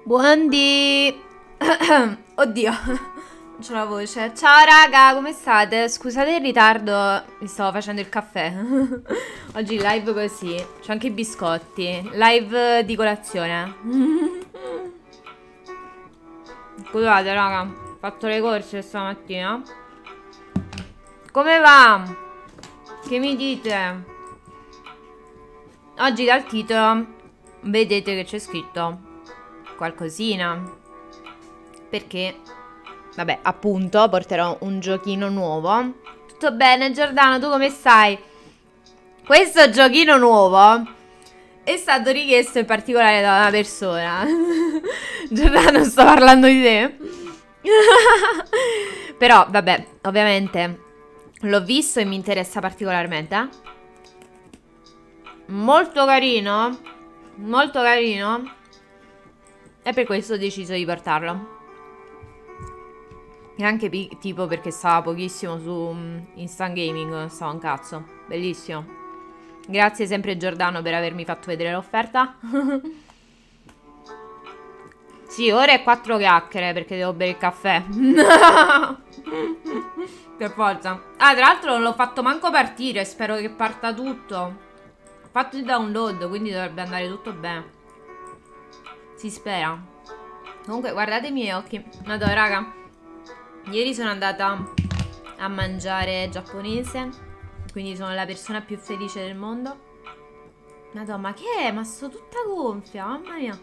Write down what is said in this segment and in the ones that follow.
Buondì. Oddio, non c'ho la voce. Ciao raga, come state? Scusate il ritardo, mi stavo facendo il caffè. Oggi live così. C'ho anche i biscotti. Live di colazione. Scusate raga, ho fatto le corse stamattina. Come va? Che mi dite? Oggi dal titolo vedete che c'è scritto qualcosina, perché vabbè, appunto porterò un giochino nuovo. Tutto bene Giordano, tu come stai? Questo giochino nuovo è stato richiesto in particolare da una persona. Giordano, sto parlando di te. Però vabbè, ovviamente l'ho visto e mi interessa particolarmente. Molto carino, molto carino. E per questo ho deciso di portarlo. E anche tipo perché stava pochissimo su Instant Gaming, non stava un cazzo. Bellissimo. Grazie sempre Giordano per avermi fatto vedere l'offerta. Sì, ora è 4 chiacchiere perché devo bere il caffè. Per forza. Ah, tra l'altro non l'ho fatto manco partire, spero che parta tutto. Ho fatto il download, quindi dovrebbe andare tutto bene. Si spera. Comunque guardate i miei occhi. Madonna raga, ieri sono andata a mangiare giapponese, quindi sono la persona più felice del mondo. Madonna, ma che è? Ma sto tutta gonfia, mamma mia.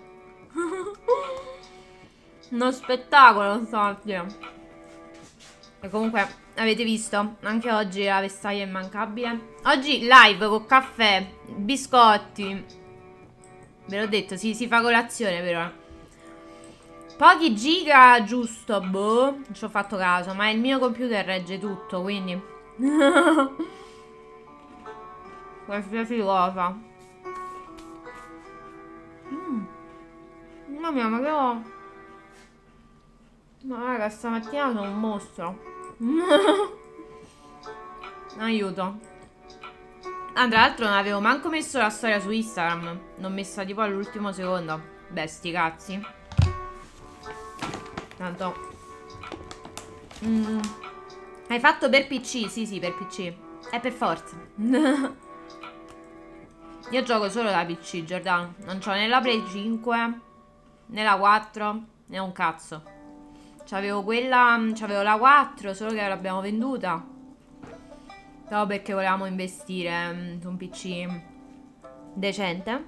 Uno spettacolo stamattina. E comunque avete visto, anche oggi la vestaglia è immancabile. Oggi live con caffè, biscotti. Ve l'ho detto, si fa colazione però. Pochi giga, giusto, boh, non ci ho fatto caso, ma il mio computer regge tutto, quindi qualsiasi cosa. Mamma mia, ma che ho... No raga, stamattina sono un mostro. Aiuto. Ah, tra l'altro non avevo manco messo la storia su Instagram. L'ho messa tipo all'ultimo secondo. Beh, sti cazzi. Tanto hai fatto per PC? Sì, sì, per PC. È per forza. Io gioco solo da PC, Giordano. Non c'ho né la Play 5, né la 4, né un cazzo. C'avevo quella, c'avevo la 4, solo che l'abbiamo venduta. No, perché volevamo investire su un PC decente.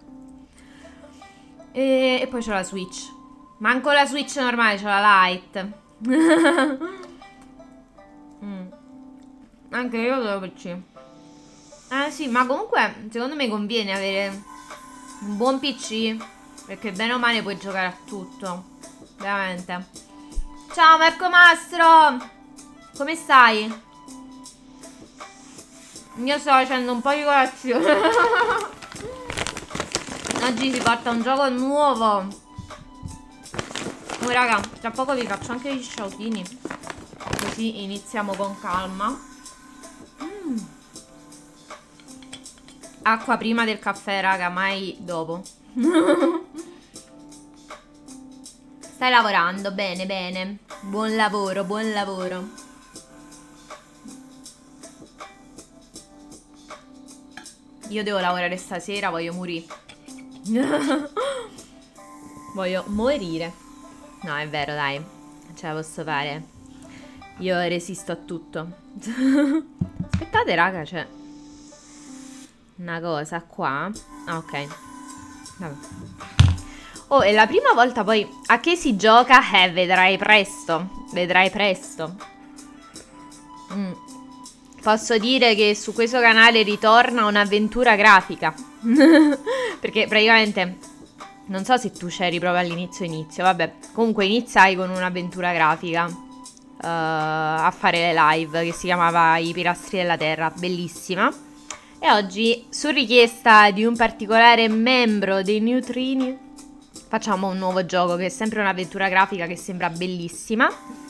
E poi c'ho la Switch. Manco la Switch normale, c'ho la Lite. Anche io devo PC. Sì, ma comunque secondo me conviene avere un buon PC, perché bene o male puoi giocare a tutto. Veramente. Ciao Marco Mastro, come stai? Io sto facendo un po' di colazione. Oggi si porta un gioco nuovo. Oh raga, tra poco vi faccio anche gli sciautini, così iniziamo con calma. Acqua prima del caffè raga, mai dopo. Stai lavorando, bene bene. Buon lavoro, buon lavoro. Io devo lavorare stasera, voglio morire. Voglio morire. No, è vero, dai. Non ce la posso fare. Io resisto a tutto. Aspettate, raga, c'è una cosa qua. Ah, ok. Vabbè. Oh, è la prima volta poi. A che si gioca? Vedrai presto. Vedrai presto. Posso dire che su questo canale ritorna un'avventura grafica. Perché praticamente non so se tu c'eri proprio all'inizio. Vabbè, comunque iniziai con un'avventura grafica a fare le live, che si chiamava I Pilastri della Terra. Bellissima. E oggi, su richiesta di un particolare membro dei Neutrini, facciamo un nuovo gioco che è sempre un'avventura grafica che sembra bellissima.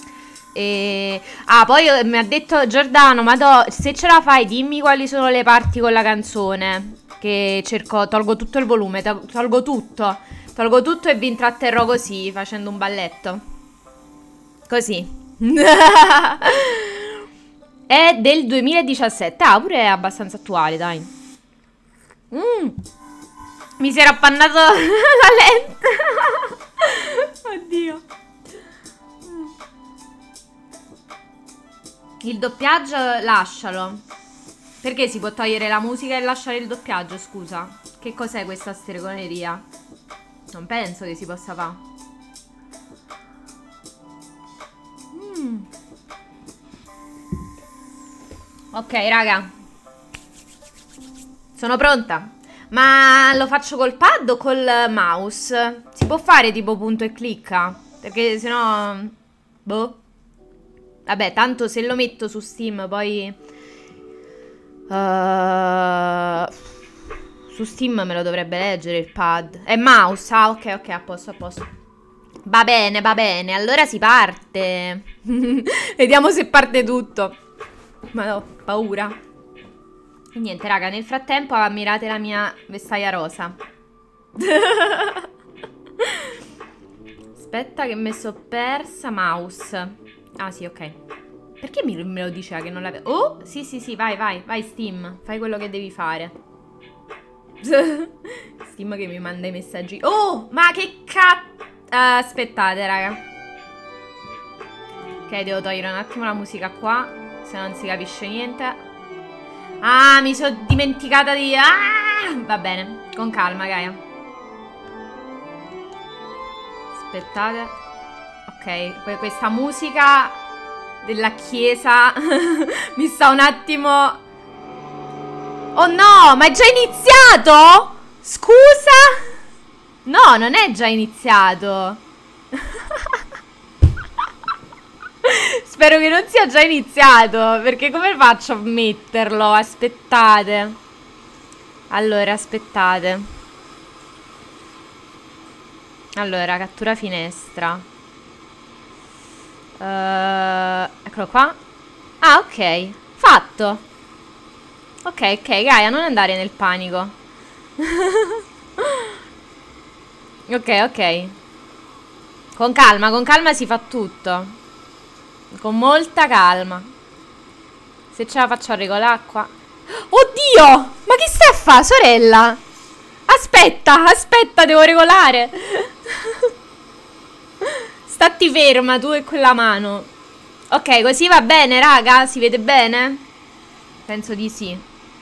Poi mi ha detto Giordano, ma se ce la fai dimmi quali sono le parti con la canzone, che cerco, tolgo tutto il volume, tolgo tutto, Tolgo tutto e vi intratterrò così, facendo un balletto. Così. È del 2017. Ah, pure è abbastanza attuale, dai. Mi si era appannato la lente. Oddio. Il doppiaggio lascialo. Perché si può togliere la musica e lasciare il doppiaggio, scusa? Che cos'è questa stregoneria? Non penso che si possa fare. Ok, raga. Sono pronta. Ma lo faccio col pad o col mouse? Si può fare tipo punto e clicca? Perché sennò... Boh. Vabbè, tanto se lo metto su Steam poi... su Steam me lo dovrebbe leggere il pad. È mouse, ah ok, ok, a posto, a posto. Va bene, allora si parte. Vediamo se parte tutto. Ma no, paura. E niente, raga, nel frattempo ammirate la mia vestaglia rosa. Aspetta che mi sono persa. Mouse. Ah sì, ok. Perché me lo diceva che non l'avevo? Oh, sì, vai Steam. Fai quello che devi fare. Steam che mi manda i messaggi. Oh, ma che cazzo. Aspettate, raga. Ok, devo togliere un attimo la musica qua, se non si capisce niente. Ah, mi sono dimenticata di... Ah! Va bene, con calma, Gaia. Aspettate. Ok, questa musica della chiesa mi sta un attimo... Oh no, ma è già iniziato? Scusa? No, non è già iniziato. Spero che non sia già iniziato, perché come faccio a metterlo? Aspettate. Allora, aspettate. Allora, cattura finestra. Eccolo qua. Ah, ok. Fatto. Ok, Gaia, non andare nel panico. Ok. Con calma si fa tutto. Con molta calma. Se ce la faccio a regolare qua. Oddio! Ma che stai a fare, sorella? Aspetta, devo regolare. Statti ferma, tu e quella mano. Ok, così va bene, raga? Si vede bene? Penso di sì.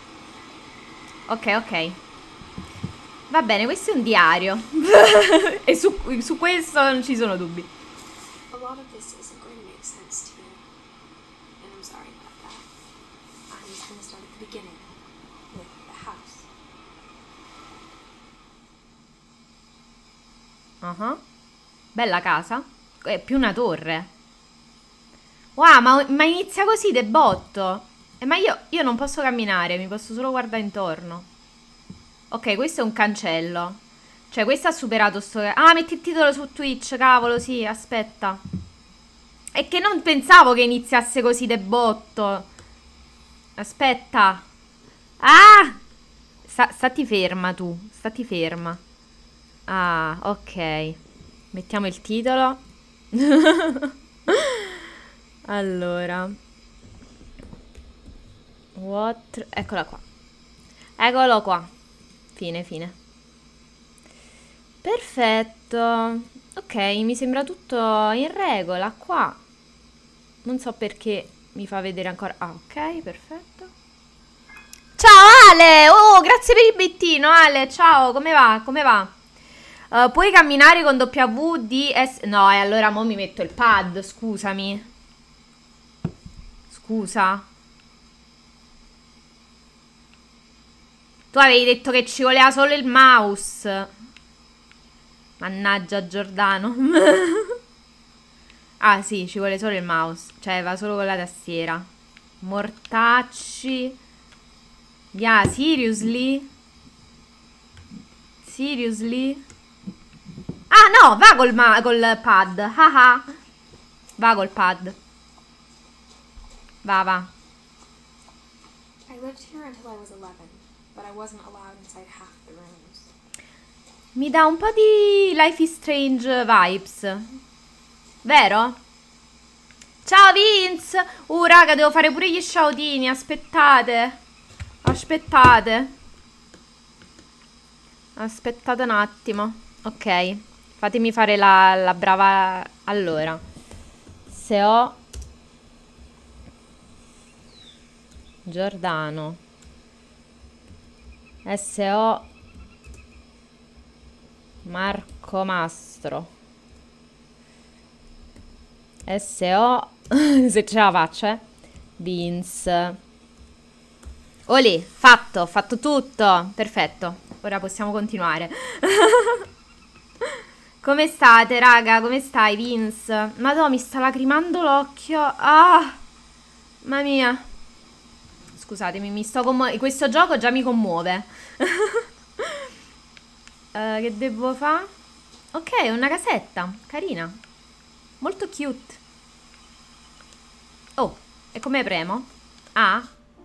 Ok. Va bene, questo è un diario. E su questo non ci sono dubbi. A lot of this isn't going to make sense to you. And I'm sorry about that. I'm just going to start at the beginning with the house. Bella casa. È più una torre. Wow, ma inizia così de botto. Ma io non posso camminare, mi posso solo guardare intorno. Ok, questo è un cancello. Cioè, questo ha superato sto... Ah, metti il titolo su Twitch, cavolo, sì, aspetta. È che non pensavo che iniziasse così de botto. Aspetta. Ah! Stati ferma tu, stati ferma. Ah, ok. Mettiamo il titolo. Allora. Eccola qua. Eccolo qua. Fine. Perfetto. Ok, mi sembra tutto in regola qua. Non so perché mi fa vedere ancora. Ah, ok, perfetto. Ciao Ale! Oh, grazie per il bittino, Ale. Ciao, come va? Puoi camminare con WDS... No, e allora mo mi metto il pad, scusami. Scusa. Tu avevi detto che ci voleva solo il mouse. Mannaggia Giordano. Ah sì, ci vuole solo il mouse. Cioè va solo con la tastiera. Mortacci. Yeah, seriously? Seriously? Ah no, va col pad. Haha. Va col pad. Va. I lived here until I was 11, but I wasn't allowed inside half the rooms. Mi dà un po' di Life is Strange vibes. Vero? Ciao Vince! Raga, devo fare pure gli sciautini. Aspettate. Aspettate. Aspettate un attimo. Ok. Fatemi fare la brava. Allora. Se ho Giordano. SO Marco Mastro. SO se ce la faccio, Vince. Olè, fatto, ho fatto tutto. Perfetto. Ora possiamo continuare. Come state, raga? Come stai, Vince? Madò, mi sta lacrimando l'occhio. Ah! Mamma mia. Scusatemi, mi sto questo gioco già mi commuove. Che devo fare? Ok, una casetta. Carina. Molto cute. Oh, e come premo? Ah.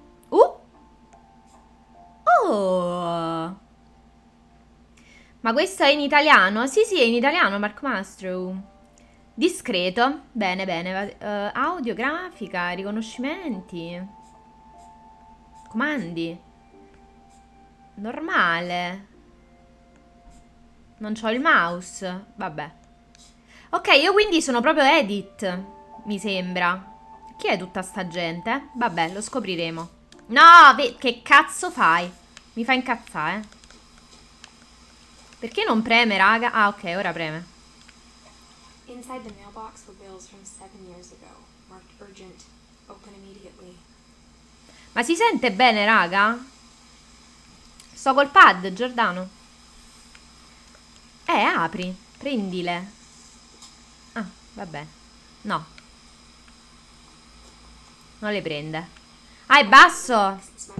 Oh. Ma questo è in italiano? Sì, sì, è in italiano, Marco Mastro. Discreto. Bene, bene. Audio, grafica, riconoscimenti. Comandi. Normale. Non c'ho il mouse. Vabbè. Ok, io quindi sono proprio edit, mi sembra. Chi è tutta sta gente? Vabbè, lo scopriremo. No, che cazzo fai? Mi fa incazzare, Perché non preme, raga? Ah, ok, ora preme. Inside the mailbox were bills from 7 years ago, marked urgent. Open immediately. Ma si sente bene, raga? Sto col pad, Giordano. Apri, prendile. Ah, vabbè. No. Non le prende. Ah, è basso.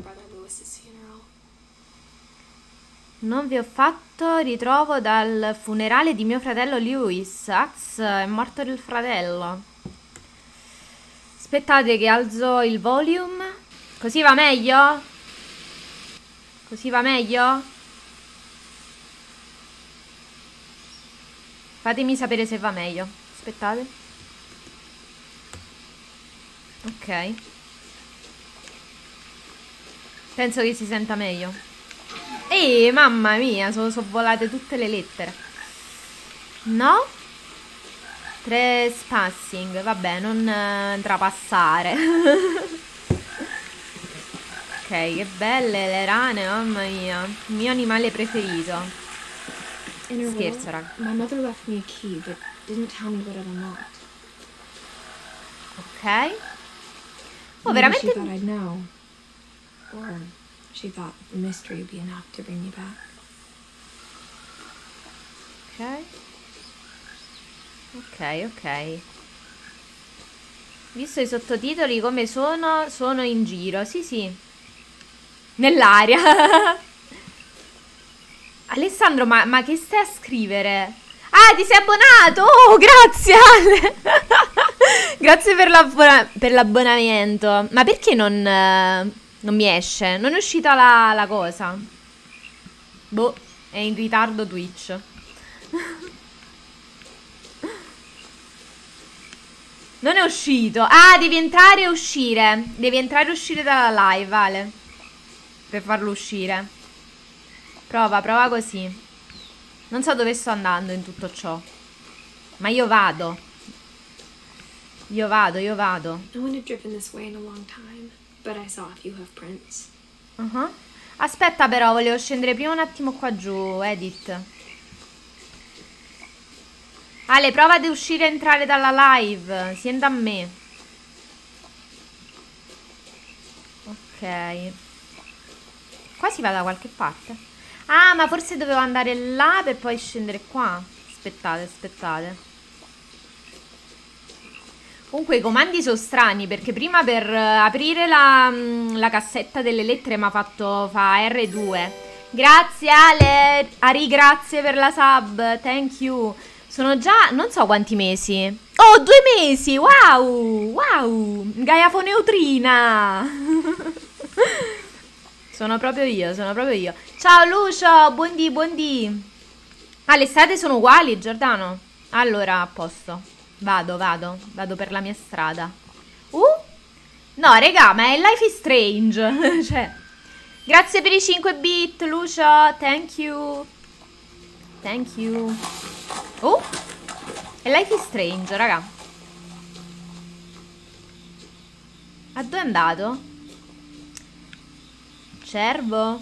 Non vi ho fatto ritrovo dal funerale di mio fratello Lewis. È morto il fratello. Aspettate che alzo il volume. Così va meglio? Così va meglio? Fatemi sapere se va meglio. Aspettate. Ok. Penso che si senta meglio. Mamma mia, sono volate tutte le lettere. No? Trespassing. Vabbè, non trapassare. Ok, che belle le rane, mamma mia. Il mio animale preferito. Scherzo, raga. My mother left me a key, but didn't tell me what it unlocked. Ok. Oh, veramente. She thought I'd know. Or she thought the mystery would be enough to bring me back. Ok. Ok. Visto i sottotitoli come sono in giro. Sì, sì. Nell'aria. Alessandro, ma che stai a scrivere? Ah, ti sei abbonato! Oh, grazie Ale! Grazie per l'abbonamento. Ma perché non mi esce? Non è uscita la cosa. Boh, è in ritardo Twitch. Non è uscito. Ah, devi entrare e uscire. Devi entrare e uscire dalla live, Ale. Per farlo uscire. Prova così. Non so dove sto andando in tutto ciò. Ma io vado. Io vado. Aspetta però, volevo scendere prima un attimo qua giù, edit. Ale, prova ad uscire e entrare dalla live. Sienda a me. Ok. Qua si va da qualche parte. Ah, ma forse dovevo andare là per poi scendere qua. Aspettate. Comunque i comandi sono strani, perché prima per aprire la cassetta delle lettere mi ha fatto fa R2. Grazie Ale. Ari, grazie per la sub. Thank you. Sono già non so quanti mesi. Oh, 2 mesi. Wow. Gaiafoneutrina. Sono proprio io. Ciao Lucio, buondì. Ah, le strade sono uguali, Giordano? Allora, a posto. Vado per la mia strada. No, regà, ma è Life is Strange. Cioè, grazie per i 5 bit, Lucio. Thank you. Thank you. È Life is Strange, raga. A dove è andato? Cervo.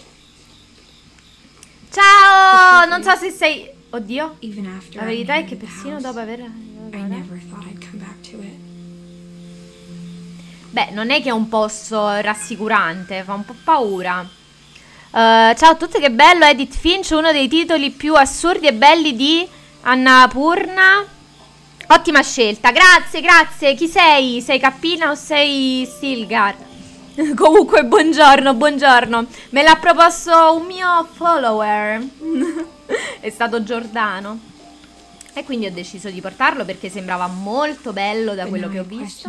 Ciao! Non so se sei... Oddio. La verità è che persino dopo aver... Beh, non è che è un posto rassicurante, fa un po' paura. Ciao a tutti, che bello Edith Finch, uno dei titoli più assurdi e belli di Annapurna. Ottima scelta, grazie, grazie. Chi sei? Sei Cappina o sei Stilgar? Comunque, buongiorno, buongiorno. Me l'ha proposto un mio follower. È stato Giordano. E quindi ho deciso di portarlo perché sembrava molto bello da quello che ho visto.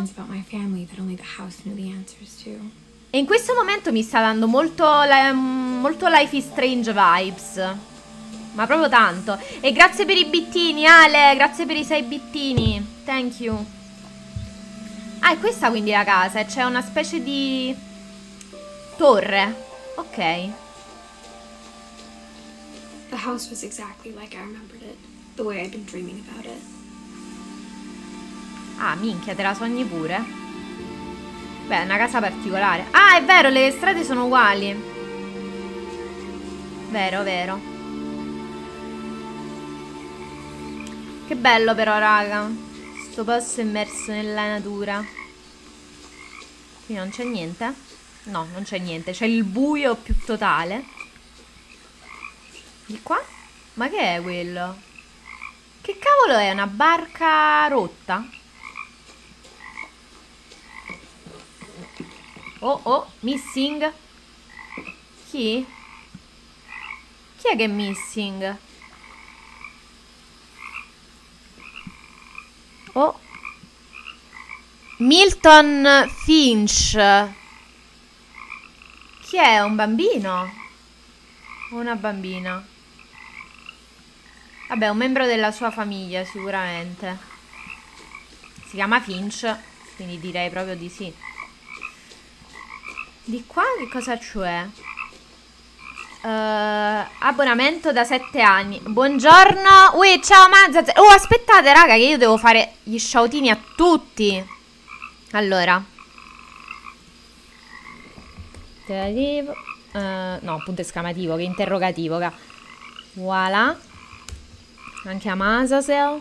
E in questo momento mi sta dando molto Life is Strange vibes. Ma proprio tanto. E grazie per i bittini, Ale. Grazie per i 6 bittini. Thank you. Ah, è questa quindi la casa. E c'è una specie di torre. Ok. The house was exactly like I remembered it. The way I've been dreaming about it. Ah, minchia, te la sogni pure? Beh, è una casa particolare. Ah, è vero, le strade sono uguali. Vero, vero. Che bello però, raga. Sto posto immerso nella natura. Qui non c'è niente? No, non c'è niente. C'è il buio più totale. Di qua? Ma che è quello? Che cavolo è? Una barca rotta? Oh, missing. Chi? Chi è che è missing? Oh. Milton Finch. Chi è? Un bambino? O una bambina? Vabbè, un membro della sua famiglia sicuramente. Si chiama Finch, quindi direi proprio di sì. Di qua che cosa c'è? Abbonamento da 7 anni. Buongiorno. Ui, ciao Mazza. Oh, aspettate raga, che io devo fare gli shoutini a tutti. Allora. No, punto esclamativo, che interrogativo. Voilà. Anche a Masasel.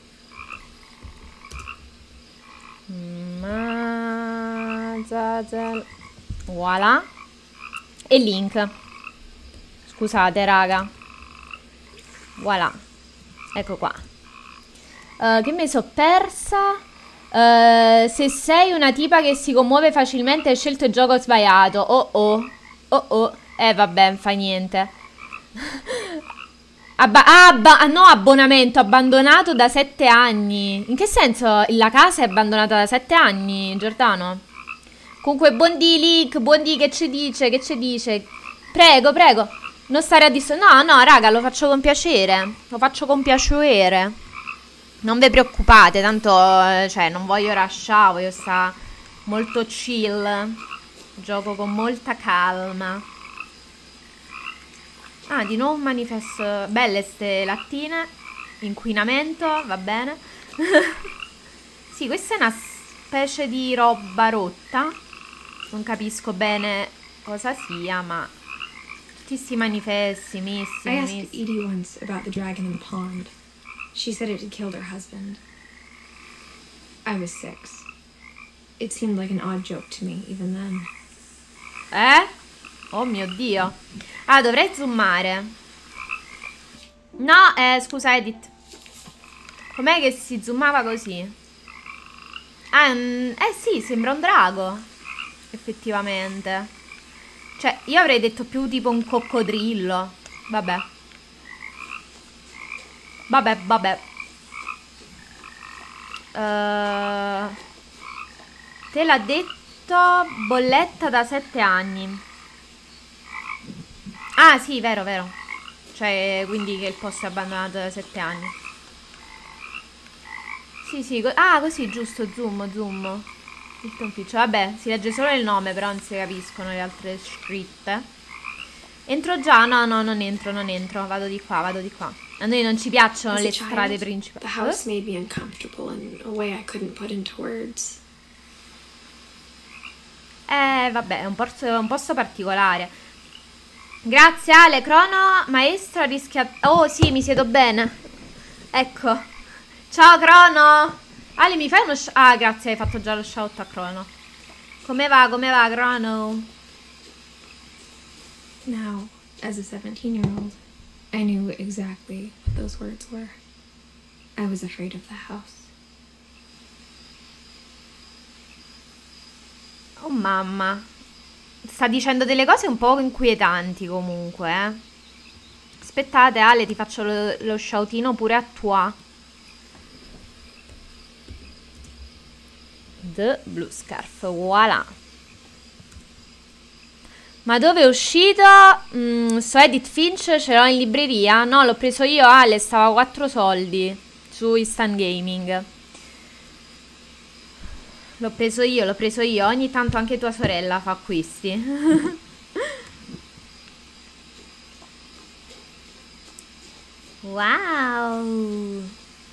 Masasel. Voilà. E link. Scusate raga. Voilà. Ecco qua. Che mi sono persa? Se sei una tipa che si commuove facilmente, hai scelto il gioco sbagliato. Oh. Vabbè, fa niente. No, abbonamento abbandonato da 7 anni. In che senso la casa è abbandonata da 7 anni, Giordano? Comunque, buondì Lick, buondì, che ci dice? Che ci dice? Prego, non stare a no, raga, lo faccio con piacere. Lo faccio con piacere. Non vi preoccupate, tanto, cioè, non voglio rushare, voglio stare molto chill. Gioco con molta calma. Ah, di nuovo un manifesto. Belle ste lattine. Inquinamento, va bene. Sì, questa è una specie di roba rotta. Non capisco bene cosa sia, ma tutti sti manifesti, I asked Edie once about the dragon in the pond. She said it had killed her husband. I was 6. It seemed like an odd joke to me, even then. Oh mio Dio. Ah, dovrei zoomare. No, scusa Edith. Com'è che si zoomava così? Ah, sì, sembra un drago. Effettivamente. Cioè, io avrei detto più tipo un coccodrillo. Vabbè. Te l'ha detto bolletta da 7 anni. Ah, sì, vero. Cioè, quindi che il posto è abbandonato da 7 anni. Sì, ah, così, giusto, zoom. Hilton Fitch. Vabbè, si legge solo il nome, però non si capiscono le altre scritte. Entro già? No, non entro. Vado di qua. A noi non ci piacciono le strade principali. The house made me uncomfortable in a way I couldn't put into words. Vabbè, è un posto particolare. Grazie Ale, Crono, maestro rischia... Oh sì, mi siedo bene. Ecco. Ciao Crono. Ale, mi fai uno... Ah, grazie, hai fatto già lo shout a Crono. Come va, Crono? Now, as a 17-year-old, I knew exactly what those words were. I was afraid of the house. Oh mamma. Sta dicendo delle cose un po' inquietanti comunque, eh. Aspettate Ale, ti faccio lo shoutino pure a tua. The Blue Scarf, voilà. Ma dove è uscito? So Edith Finch, ce l'ho in libreria? No, l'ho preso io Ale, stava a 4 soldi su Instant Gaming. L'ho preso io. Ogni tanto anche tua sorella fa acquisti. Wow.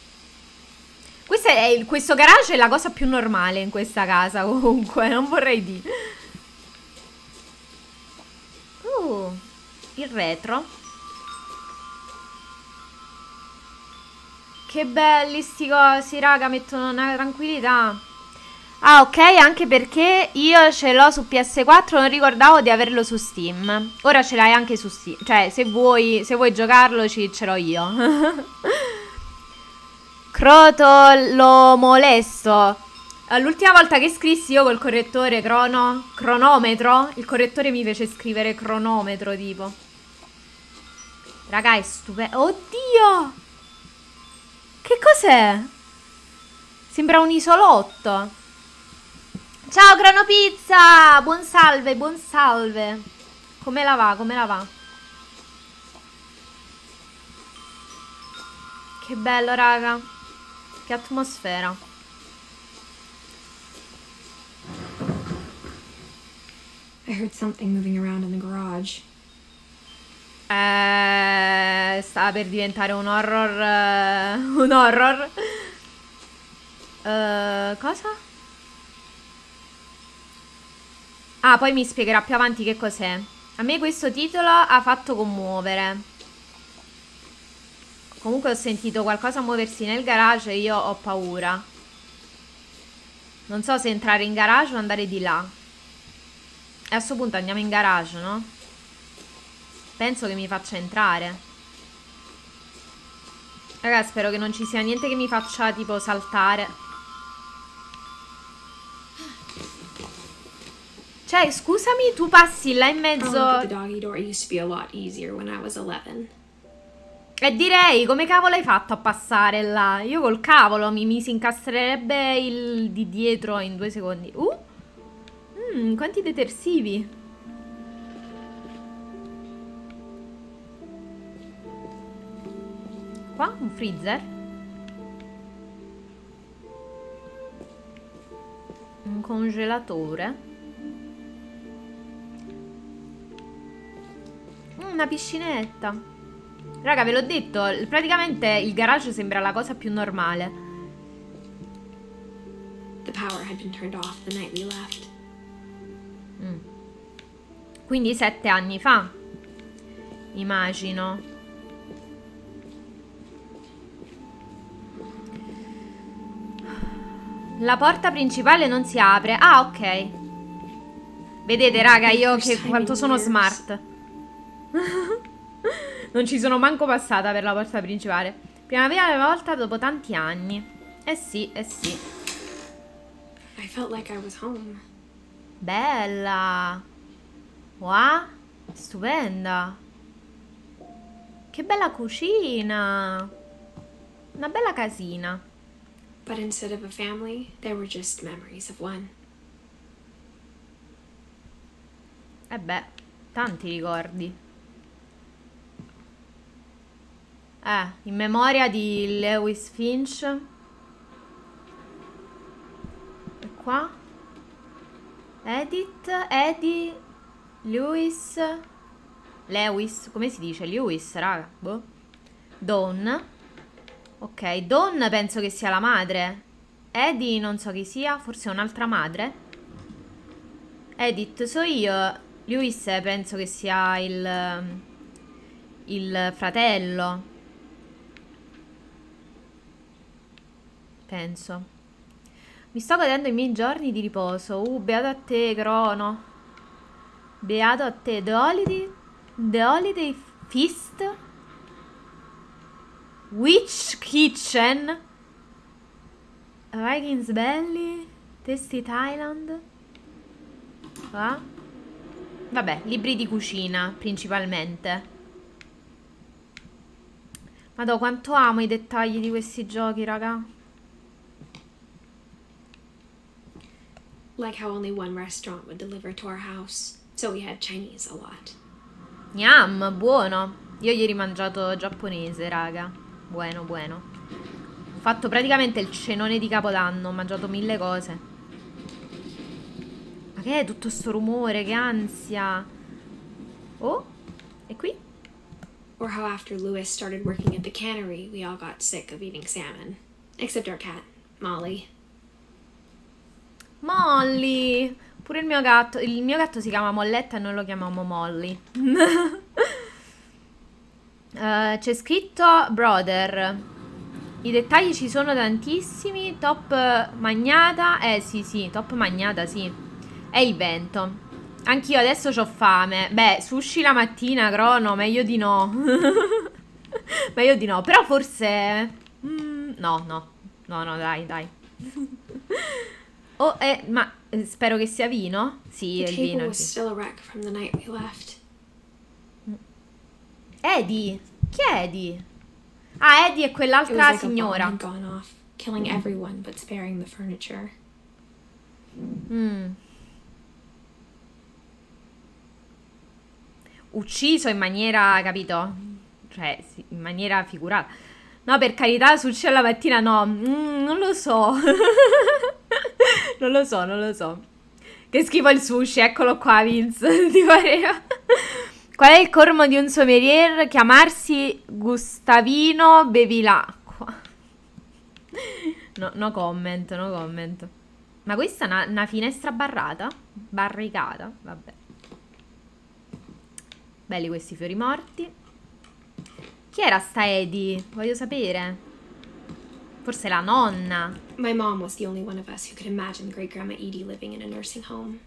Questo garage è la cosa più normale in questa casa, comunque, non vorrei dire. Il retro. Che belli sti cosi, raga, mettono una tranquillità. Ah, ok, anche perché io ce l'ho su PS4, non ricordavo di averlo su Steam. Ora ce l'hai anche su Steam. Cioè, se vuoi giocarlo, ce l'ho io. Croto, lo molesto. L'ultima volta che scrissi io col correttore cronometro, il correttore mi fece scrivere cronometro, tipo. Raga, è stupendo. Oddio! Che cos'è? Sembra un isolotto. Ciao Cronopizza! Buon salve. Come la va? Che bello, raga. Che atmosfera. I heard something moving around in the garage. Sta per diventare un horror. Cosa? Ah, poi mi spiegherà più avanti che cos'è. A me questo titolo ha fatto commuovere. Comunque ho sentito qualcosa muoversi nel garage e io ho paura. Non so se entrare in garage o andare di là. E a sto punto andiamo in garage, no? Penso che mi faccia entrare. Raga, spero che non ci sia niente che mi faccia tipo saltare. Cioè, scusami, tu passi là in mezzo... E direi, come cavolo hai fatto a passare là? Io col cavolo mi si incastrerebbe il di dietro in 2 secondi. Quanti detersivi. Qua, un freezer. Un congelatore. Una piscinetta. Raga, ve l'ho detto, praticamente il garage sembra la cosa più normale. The power had been turned off the night we left. Quindi 7 anni fa, immagino. La porta principale non si apre. Ah, ok. Vedete, raga, io che quanto sono smart. Non ci sono manco passata per la porta principale. Prima volta dopo tanti anni. Eh sì. I felt like I was home. Bella. Wow, stupenda. Che bella cucina. Una bella casina. But instead of a family, there were just memories of one. Beh, tanti ricordi. In memoria di Lewis Finch. E qua? Edith, Eddie, Lewis, come si dice? Lewis, raga, boh. Dawn. Ok, Dawn penso che sia la madre. Eddie non so chi sia, forse è un'altra madre. Edith so io. Lewis penso che sia il fratello. Penso. Mi sto godendo i miei giorni di riposo. Beato a te, Crono. Beato a te. The Holiday Feast. Witch Kitchen. Vikings Belly. Tasty Thailand. Vabbè, libri di cucina principalmente. Madò, quanto amo i dettagli di questi giochi, raga. Like how only one restaurant would deliver to our house, so we had Chinese a lot. Yum, buono. Io ieri ho mangiato giapponese, raga. Buono, buono. Ho fatto praticamente il cenone di Capodanno. Ho mangiato 1000 cose. Ma che è tutto sto rumore? Che ansia. Oh, e qui? Or how after Lewis started working at the cannery, we all got sick of eating salmon. Except our cat, Molly. Molly. Pure il mio gatto. Il mio gatto si chiama Molletta e noi lo chiamiamo Molly. C'è scritto Brother. I dettagli ci sono tantissimi. Top magnata. Sì, top magnata, sì. È il vento. Anch'io adesso c'ho fame. Beh, sushi la mattina, Crono, meglio di no. Meglio di no. Però forse... No, dai. Ma spero che sia vino. Sì, è il vino. Was still a wreck from the night we left. Eddie. Chi è Eddie? Ah, Eddie è quell'altra signora. It was like a bomb had gone off, killing everyone but sparing the furniture. Ucciso in maniera, capito? Cioè, sì, in maniera figurata. No, per carità, sushi alla mattina no. Non lo so. Non lo so. Che schifo il sushi, eccolo qua, Vince. Ti pareva? Qual è il cormo di un sommelier? Chiamarsi Gustavino Bevilacqua. No comment. Ma questa è una finestra barrata? Barricata? Vabbè. Belli questi fiori morti. Chi era sta Eddie? Voglio sapere. Forse la nonna. My mom was the only one of us who could imagine Great Grandma Edie living in a nursing home.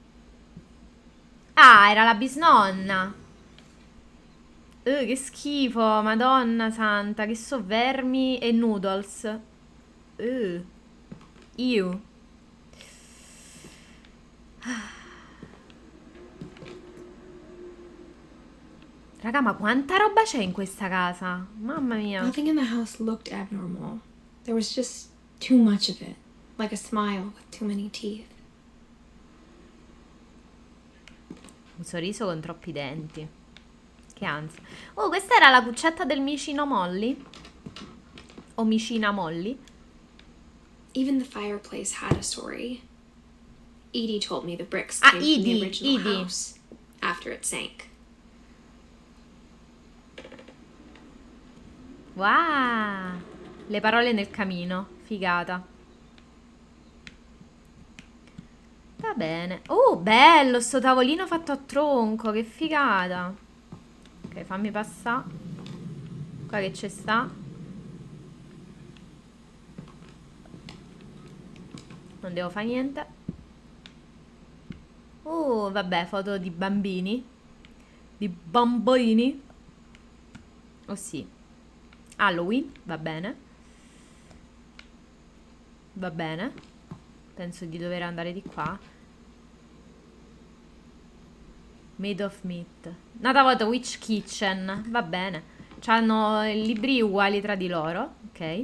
Ah, era la bisnonna. Che schifo, Madonna santa. Che so vermi e noodles. Ew. Raga, ma quanta roba c'è in questa casa? Mamma mia. Nothing in the house looked abnormal. There was just too much of it. Like a smile with too many teeth. Un sorriso con troppi denti. Che ansia. Oh, questa era la cuccetta del micino Molly? O micina Molly? Even the fireplace had a story. Edie told me the bricks came from the original house after it sank. Wow! Le parole nel camino. Figata. Va bene. Oh, bello sto tavolino fatto a tronco. Che figata. Ok, fammi passare. Qua che c'è sta. Non devo fare niente. Oh, vabbè, foto di bambini. Di bambini. Oh sì. Halloween, va bene. Va bene. Penso di dover andare di qua. Made of Meat. Nata volta Witch Kitchen. Va bene. C'hanno libri uguali tra di loro. Ok.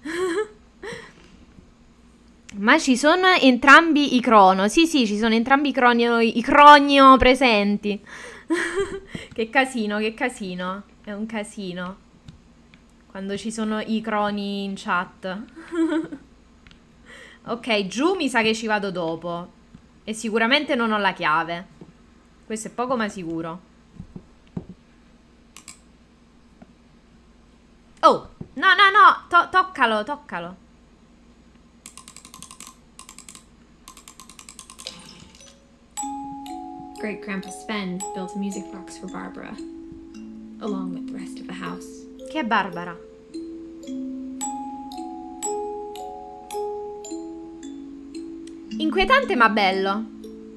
Ma ci sono entrambi i crono. Sì, ci sono entrambi i cronio presenti. Che casino, che casino. È un casino. Quando ci sono i croni in chat. Ok, giù mi sa che ci vado dopo. E sicuramente non ho la chiave. Questo è poco ma sicuro. Oh, no, no, no, toccalo, toccalo. Great Grandpa Sven built a music box for Barbara, along with the rest of the house. Che è Barbara? Inquietante ma bello.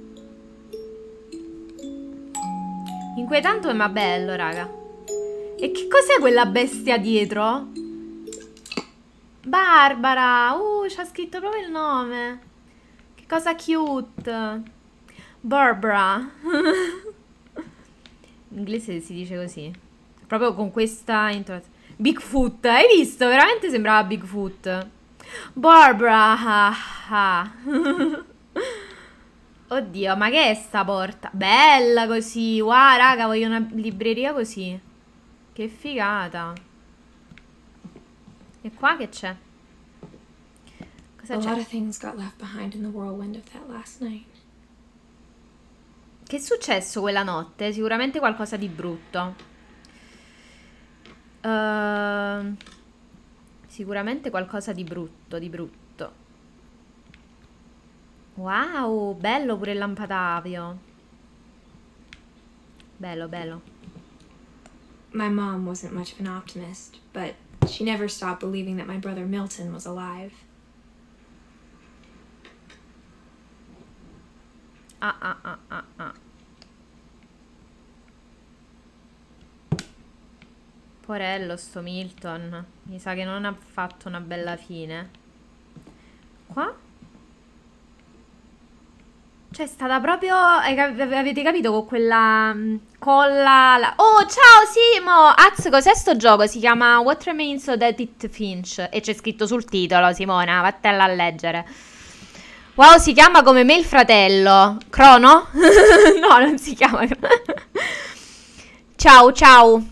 Inquietante ma bello, raga. E che cos'è quella bestia dietro? Barbara. C'ha scritto proprio il nome. Che cosa cute. Barbara. In inglese si dice così. Proprio con questa intonazione. Bigfoot. Hai visto? Veramente sembrava Bigfoot. Barbara. Oddio, ma che è sta porta? Bella così. Wow, raga, voglio una libreria così. Che figata. E qua che c'è? Cosa A lot c'è? of things got left behind in the whirlwind of that last night. Che è successo quella notte? Sicuramente qualcosa di brutto. Sicuramente qualcosa di brutto, di brutto. Wow, bello pure il lampadavio. Bello, bello. My mom wasn't much of an optimist, but she never stopped believing that my brother Milton was alive. Ah. Porello sto Milton. Mi sa che non ha fatto una bella fine. Qua? Cioè è stata proprio... avete capito con quella colla... Oh, ciao Simo! Az, cos'è sto gioco? Si chiama What Remains of Edith Finch. E c'è scritto sul titolo, Simona. Vattela a leggere. Wow, si chiama come me il fratello. Crono? No, non si chiama. Ciao, ciao.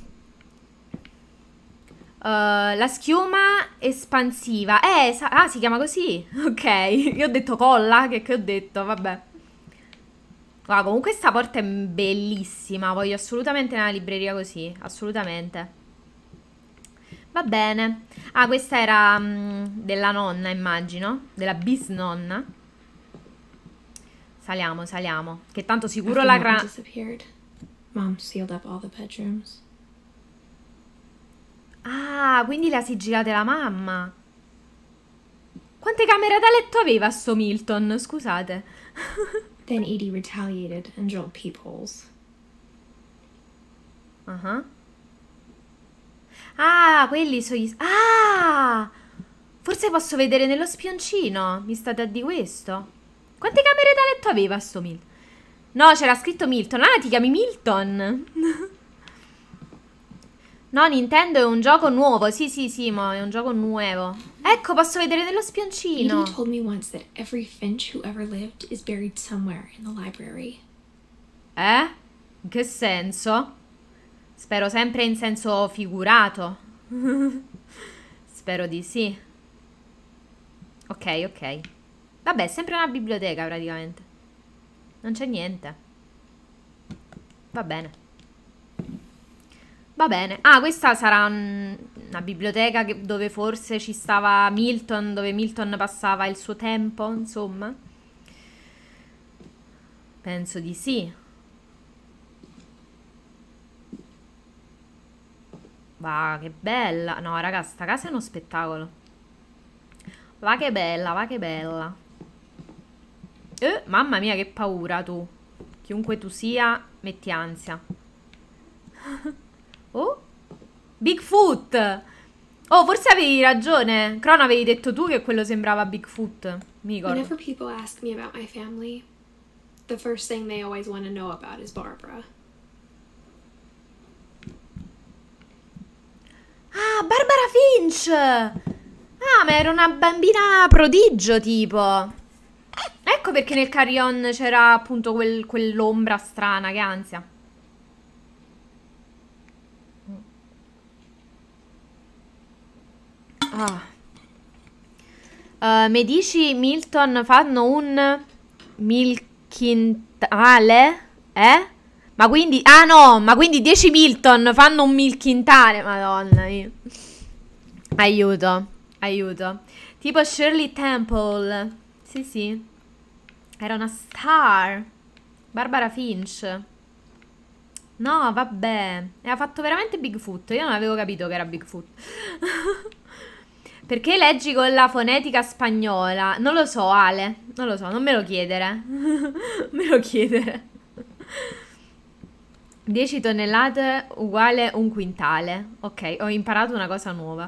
La schiuma espansiva. Si chiama così. Ok. Io ho detto colla. Che ho detto? Vabbè. Guarda, comunque sta porta è bellissima. Voglio assolutamente una libreria così. Assolutamente. Va bene. Ah, questa era della nonna, immagino. Della bisnonna. Saliamo, saliamo. Che tanto sicuro After la Mom gran... disappeared, Mom sealed up all the bedrooms. Ah, quindi le ha sigillate la mamma. Quante camere da letto aveva sto Milton? Scusate. Then Edie retaliated and drilled peepholes. Ah, quelli sono gli... Ah! Forse posso vedere nello spioncino. Mi state a di questo? Quante camere da letto aveva sto Milton? No, c'era scritto Milton. Ah, ti chiami Milton? No, Nintendo è un gioco nuovo. Sì, mo, è un gioco nuovo. Ecco, posso vedere nello spioncino. Edie told me once that every Finch who ever lived is buried somewhere in the library. In che senso? Spero sempre in senso figurato. Spero di sì. Ok. Vabbè, sempre una biblioteca praticamente. Non c'è niente. Va bene. Va bene. Ah, questa sarà una biblioteca dove forse ci stava Milton, dove Milton passava il suo tempo, insomma. Penso di sì. Va, che bella. No, raga, sta casa è uno spettacolo. Va che bella, va che bella. Mamma mia, che paura tu. Chiunque tu sia, metti ansia. Oh, Bigfoot. Oh, forse avevi ragione. Crono, avevi detto tu che quello sembrava Bigfoot. Mi ricordo. Whenever people ask me about my family, the first thing they always want to know about is Barbara. Ah, Barbara Finch. Ah, ma era una bambina prodigio, tipo. Ecco perché nel carry-on c'era appunto quell'ombra strana, che ansia. Medici Milton fanno un milchintale? Ma quindi... Ah no, ma quindi 10 Milton fanno un milchintale. Madonna mia. Aiuto, aiuto. Tipo Shirley Temple. Sì, sì. Era una star. Barbara Finch. No, vabbè. E ha fatto veramente Bigfoot. Io non avevo capito che era Bigfoot. Perché leggi con la fonetica spagnola? Non lo so, Ale. Non lo so, non me lo chiedere. Non me lo chiedere. 10 tonnellate uguale un quintale. Ok, ho imparato una cosa nuova.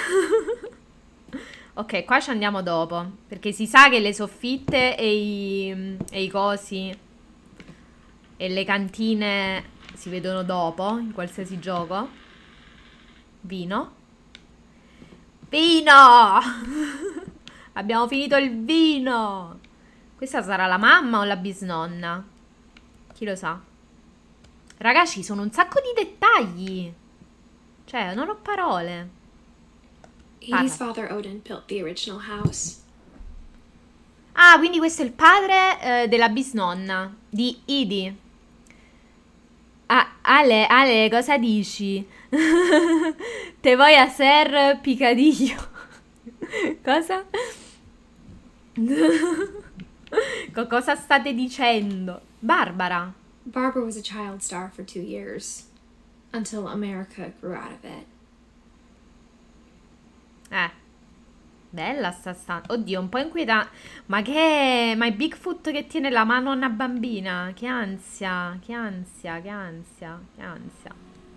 Ok, qua ci andiamo dopo. Perché si sa che le soffitte e i cosi e le cantine si vedono dopo, in qualsiasi gioco. Vino. Vino! Abbiamo finito il vino. Questa sarà la mamma o la bisnonna? Chi lo sa? Raga, ci sono un sacco di dettagli. Cioè, non ho parole. Edie's father Odin built the original house. Ah, quindi questo è il padre della bisnonna di Edie. Ah, Ale, cosa dici? Te voy a hacer picadillo. Cosa? Cosa state dicendo? Barbara. Barbara was a child star for 2 years, until America grew out of it. Bella sta stanza. Oddio, un po' inquietante. Ma che... Ma è Bigfoot che tiene la mano a una bambina? Che ansia, che ansia, che ansia, che ansia.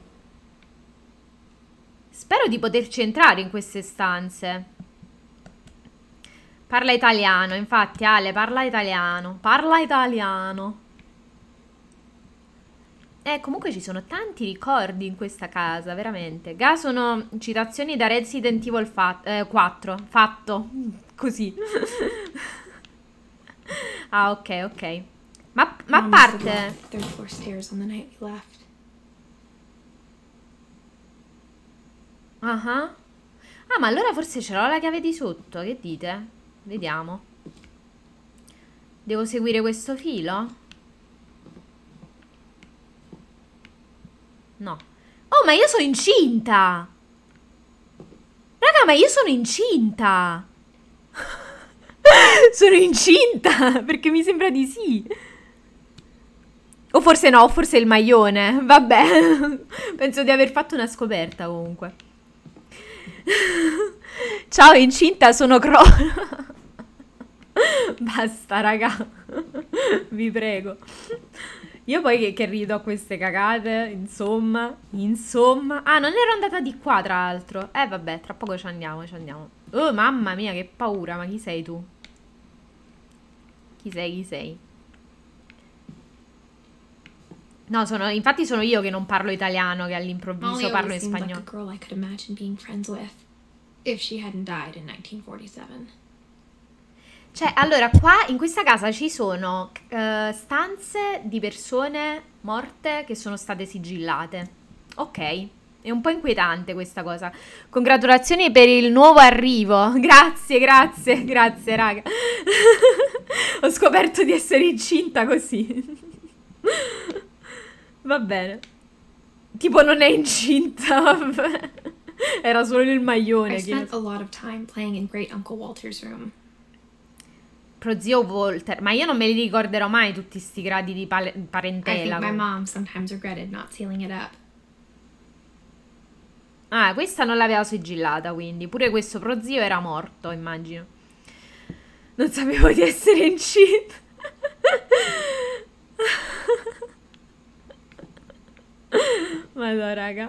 Spero di poterci entrare in queste stanze. Parla italiano, infatti, Ale, parla italiano. Parla italiano. Comunque ci sono tanti ricordi in questa casa, veramente. Sono citazioni da Resident Evil 4. Fatto. Così. Ah, ok, ok. Ma a parte... Third floor stairs on the night we left. Ah, ma allora forse ce l'ho la chiave di sotto, che dite? Vediamo. Devo seguire questo filo? No. Oh, ma io sono incinta! Raga, ma io sono incinta! Sono incinta! Perché mi sembra di sì. O forse no, forse è il maglione. Vabbè. Penso di aver fatto una scoperta comunque. Ciao, incinta, sono Basta, raga. Vi prego. Io poi che rido a queste cagate, insomma. Ah, non ero andata di qua, tra l'altro. Vabbè, tra poco ci andiamo, ci andiamo. Oh, mamma mia, che paura, ma chi sei tu? Chi sei? No, infatti sono io che non parlo italiano, che all'improvviso parlo in spagnolo. Like a girl I could imagine being friends with if she hadn't died in 1947. Cioè, allora, qua in questa casa ci sono stanze di persone morte che sono state sigillate. Ok, è un po' inquietante questa cosa. Congratulazioni per il nuovo arrivo. Grazie, raga. Ho scoperto di essere incinta così. Va bene. Tipo non è incinta, vabbè. Era solo il maglione. I spent a lot of time playing in Great Uncle Walter's room. Prozio Walter, ma io non me li ricorderò mai tutti sti gradi di parentela. I think my mom sometimes regretted not sealing it up. Ah, questa non l'aveva sigillata, quindi pure questo prozio era morto, immagino. Non sapevo di essere incinta. Madonna, raga.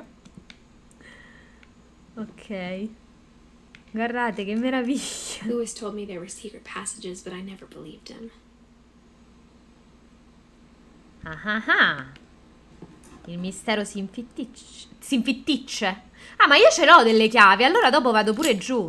Ok. Guardate che meraviglia. Lewis told me there were secret passages, but I never believed him. Ah. Il mistero si infittisce. Ah, ma io ce l'ho delle chiavi, allora dopo vado pure giù.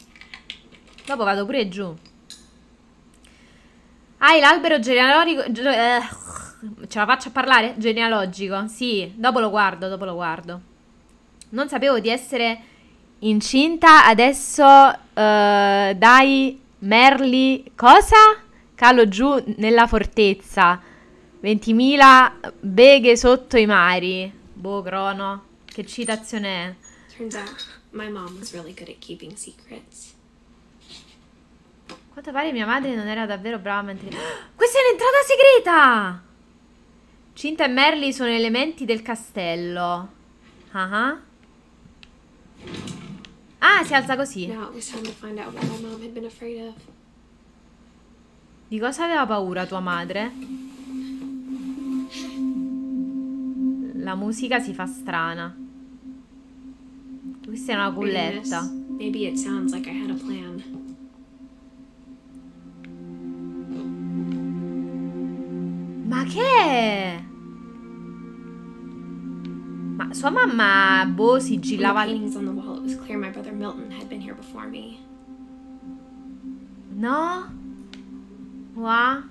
Hai l'albero genealogico... Ce la faccio a parlare? Genealogico, sì. Dopo lo guardo. Non sapevo di essere incinta, adesso dai Merli, cosa? Calo giù nella fortezza. 20.000 beghe sotto i mari. Boh, Crono, che citazione è? Turns out my mom was really good at keeping secrets. A quanto pare mia madre non era davvero brava mentre... Questa è l'entrata segreta! Cinta e Merli sono elementi del castello. Ah, si alza così. Now it was time to find out what my mom had been afraid of. Di cosa aveva paura tua madre? La musica si fa strana. Questa è una culletta. Maybe it sounds like I had a plan. Ma che è? Ma sua mamma, boh, sigillava... Paintings on the wall, it was clear my brother Milton had been here before me. No? Wow.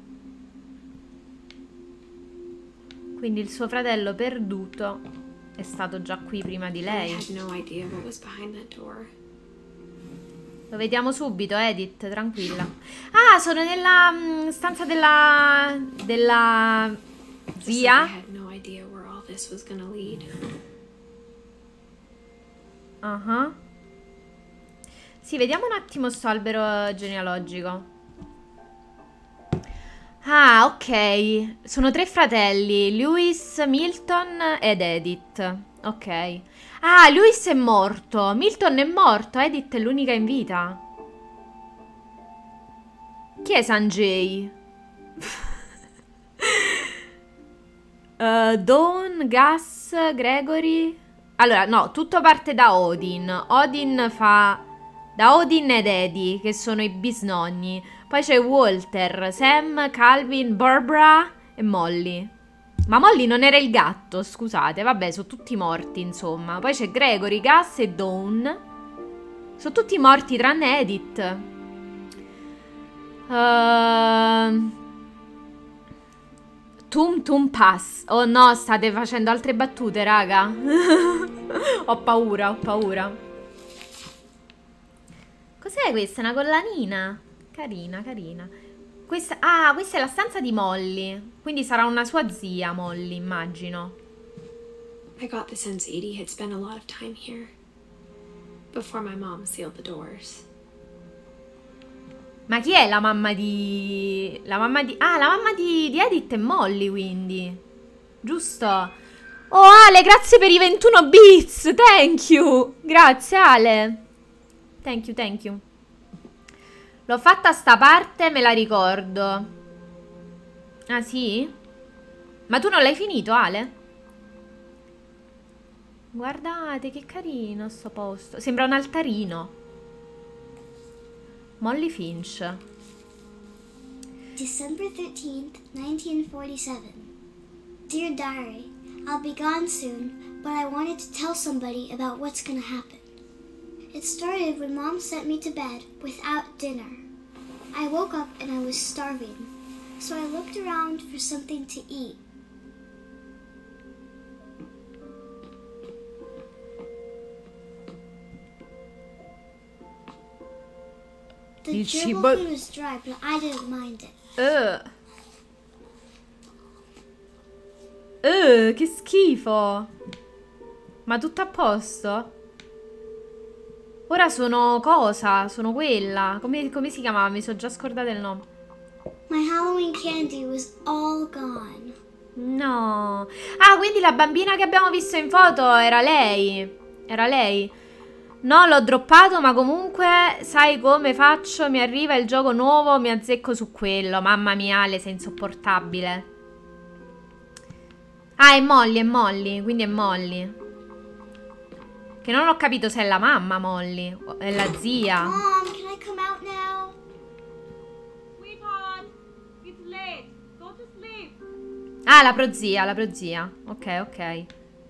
Quindi il suo fratello perduto è stato già qui prima di I lei. had no idea what was behind that door. Lo vediamo subito, Edith, tranquilla. Ah, sono nella stanza della Just like zia. I had no idea where all this was gonna lead. Sì, vediamo un attimo sto albero genealogico. Ah, ok. Sono 3 fratelli, Lewis, Milton ed Edith. Ok. Ah, Lewis è morto. Milton è morto. Edith è l'unica in vita. Chi è Sanjay? Dawn, Gus, Gregory. Allora, no, tutto parte da Odin. Da Odin ed Eddie, che sono i bisnonni. Poi c'è Walter, Sam, Calvin, Barbara e Molly. Ma Molly non era il gatto, scusate. Vabbè, sono tutti morti, insomma. Poi c'è Gregory, Gus e Dawn. Sono tutti morti tranne Edith. Tum Tum Pass. Oh no, state facendo altre battute, raga. Ho paura. Cos'è questa? Una collanina? Carina. Questa è la stanza di Molly. Quindi sarà una sua zia, Molly, immagino. I got the sense Edie had spent a lot of time here before my mom sealed the doors. Ma chi è la mamma di... la mamma di Edith e Molly, quindi. Giusto? Oh, Ale, grazie per i 21 bits. Thank you. Grazie, Ale. Thank you. L'ho fatta sta parte, me la ricordo. Ah, sì? Ma tu non l'hai finito, Ale? Guardate, che carino sto posto. Sembra un altarino. Molly Finch. December 13th, 1947. Dear Diary, I'll be gone soon, but I wanted to tell somebody about what's gonna happen. It started when Mom sent me to bed without dinner. I woke up and I was starving, so I looked around for something to eat. The gerbil food was dry, but I didn't mind it. Che schifo. Ma tutto a posto? Ora sono cosa? Sono quella. Come si chiamava? Mi sono già scordata il nome. My Halloween candy was all gone. No. Ah, quindi la bambina che abbiamo visto in foto era lei. Era lei. No, l'ho droppato, ma comunque sai come faccio? Mi arriva il gioco nuovo, mi azzecco su quello. Mamma mia, Ale, sei insopportabile. Ah, è Molly, quindi è Molly. Che non ho capito se è la mamma, Molly. È la zia. Mom, can I come out now? Sweetheart, it's late. Go to sleep. Ah, la prozia. Ok.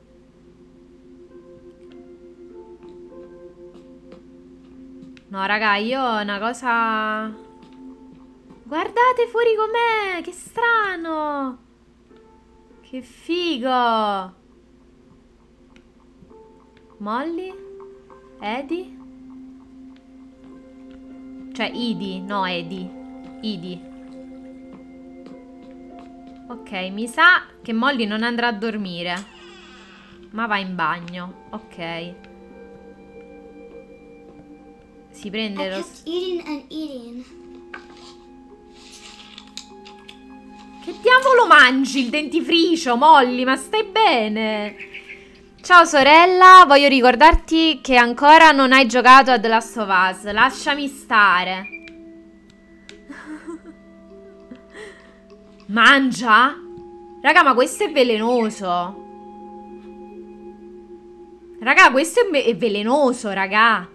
No, raga, io ho una cosa... Guardate fuori com'è! Che strano! Che figo! Molly? Edi? Cioè Idi, no Edi. Idi. Ok, mi sa che Molly non andrà a dormire, ma va in bagno. Ok. Si prende I lo... kept eating and eating. Che diavolo mangi il dentifricio, Molly? Ma stai bene? Ciao sorella, voglio ricordarti che ancora non hai giocato a The Last of Us. Lasciami stare. Mangia? Raga, ma questo è velenoso. Raga, questo è velenoso, raga.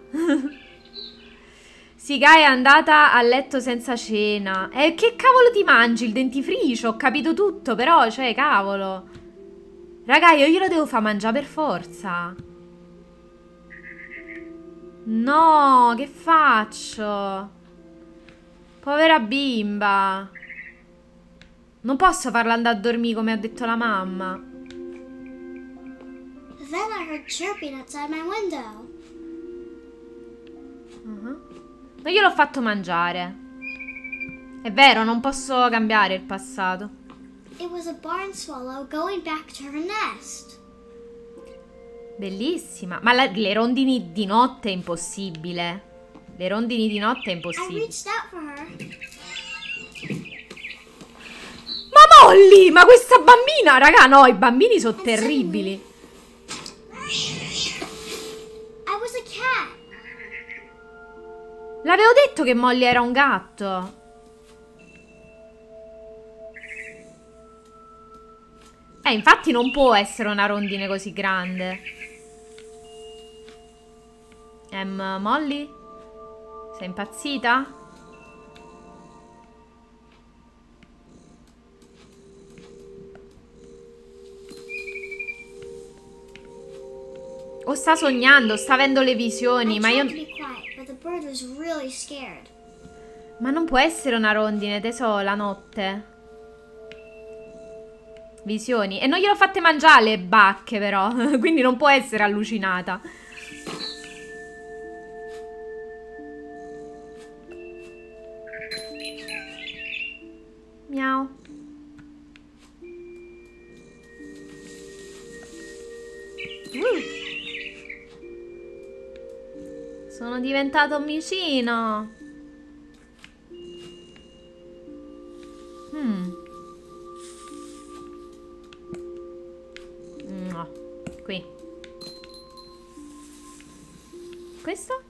Siga è andata a letto senza cena. Che cavolo ti mangi il dentifricio? Ho capito tutto, però, cioè, cavolo. Raga, io glielo devo far mangiare per forza. No, che faccio? Povera bimba. Non posso farla andare a dormire come ha detto la mamma. Then I heard chirping outside my window. Non gliel'ho fatto mangiare. È vero, non posso cambiare il passato. It was a barn swallow going back to her nest. Bellissima. Ma le rondini di notte è impossibile. Le rondini di notte è I impossibile. reached out for her. Ma Molly! Ma questa bambina! Raga, no, i bambini sono terribili. I was a cat. L'avevo detto che Molly era un gatto. Infatti non può essere una rondine così grande. Molly? Sei impazzita? O sta sognando, sta avendo le visioni, I ma io... tried to be quiet, but the bird was really scared. Ma non può essere una rondine, tesoro, la notte. Visioni. E non gliel'ho fatte mangiare le bacche, però. Quindi non può essere allucinata. Miau. Sono diventato un micino. No. Qui. Questo?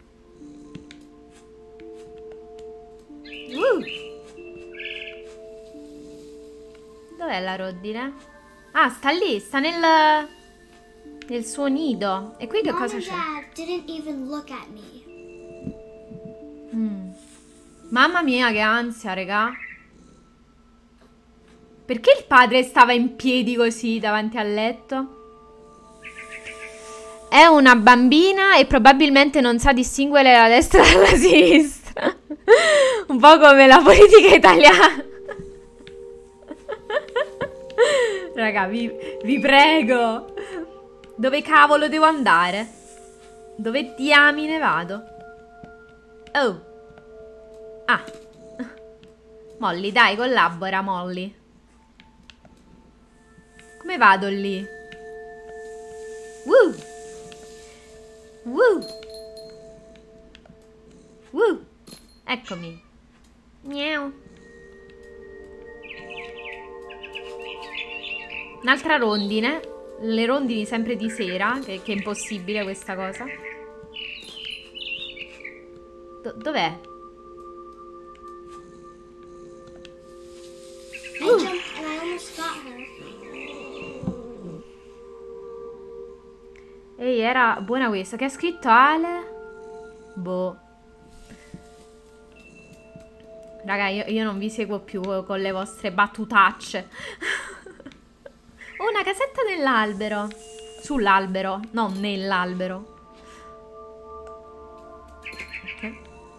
Dov'è la rondine? Ah, sta lì, sta nel suo nido. E qui che Mom cosa and c'è? Dad didn't even look at me. Mamma mia, che ansia, regà. Perché il padre stava in piedi così davanti al letto? È una bambina e probabilmente non sa distinguere la destra dalla sinistra. Un po' come la politica italiana. Raga, vi prego. Dove cavolo devo andare? Dove diamine vado? Oh. Ah. Molly, dai, collabora, Molly. Come vado lì? Woo! Woo! Woo! Eccomi. Miau. Un'altra rondine. Le rondini sempre di sera, che è impossibile questa cosa. Dov'è? I jumped and I almost got her. Ehi, era buona questa. Che ha scritto Ale? Boh. Raga, io non vi seguo più con le vostre battutacce. Oh, una casetta nell'albero. Sull'albero, non nell'albero. Ok.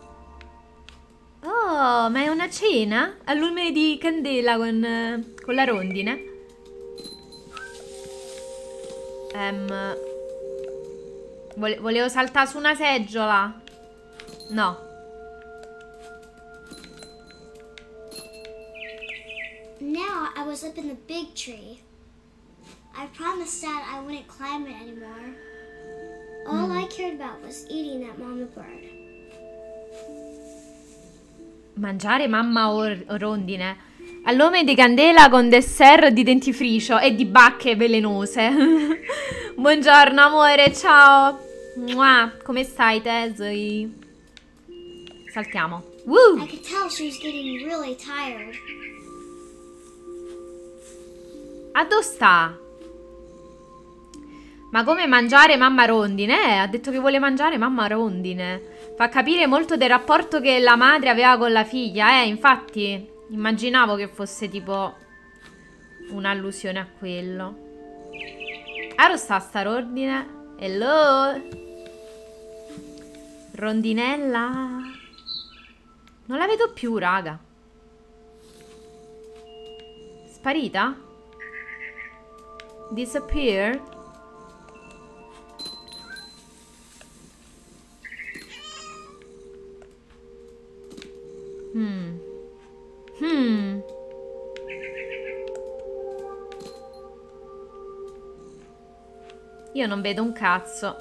Oh, ma è una cena? A lume di candela con la rondine? Volevo saltare su una seggiola. No. Now I was up in the big tree. I promised Dad I wouldn't climb it anymore. All I cared about was eating that mama bird. Mangiare mamma rondine. All'uomo di candela con dessert di dentifricio e di bacche velenose. Buongiorno amore, ciao. Mua, come stai tesori? Saltiamo. Woo! I could tell she was getting really tired. A dove sta? Ma come mangiare mamma rondine? Ha detto che vuole mangiare mamma rondine. Fa capire molto del rapporto che la madre aveva con la figlia, infatti immaginavo che fosse tipo un'allusione a quello. Aro sta rondine? Hello? Rondinella? Non la vedo più, raga. Sparita? Disappear? Io non vedo un cazzo.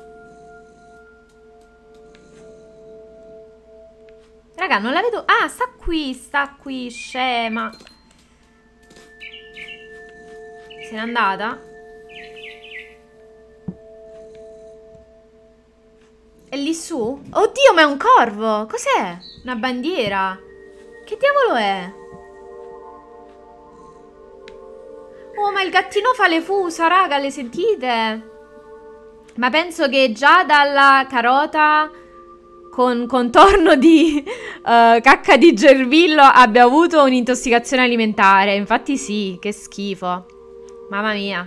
Raga, non la vedo. Ah, sta qui, scema. Se n'è andata? È lì su? Oddio, ma è un corvo! Cos'è? Una bandiera? Che diavolo è? Oh, ma il gattino fa le fusa, raga, le sentite? Ma penso che già dalla carota con contorno di cacca di gerbillo abbia avuto un'intossicazione alimentare. Infatti sì, che schifo. Mamma mia.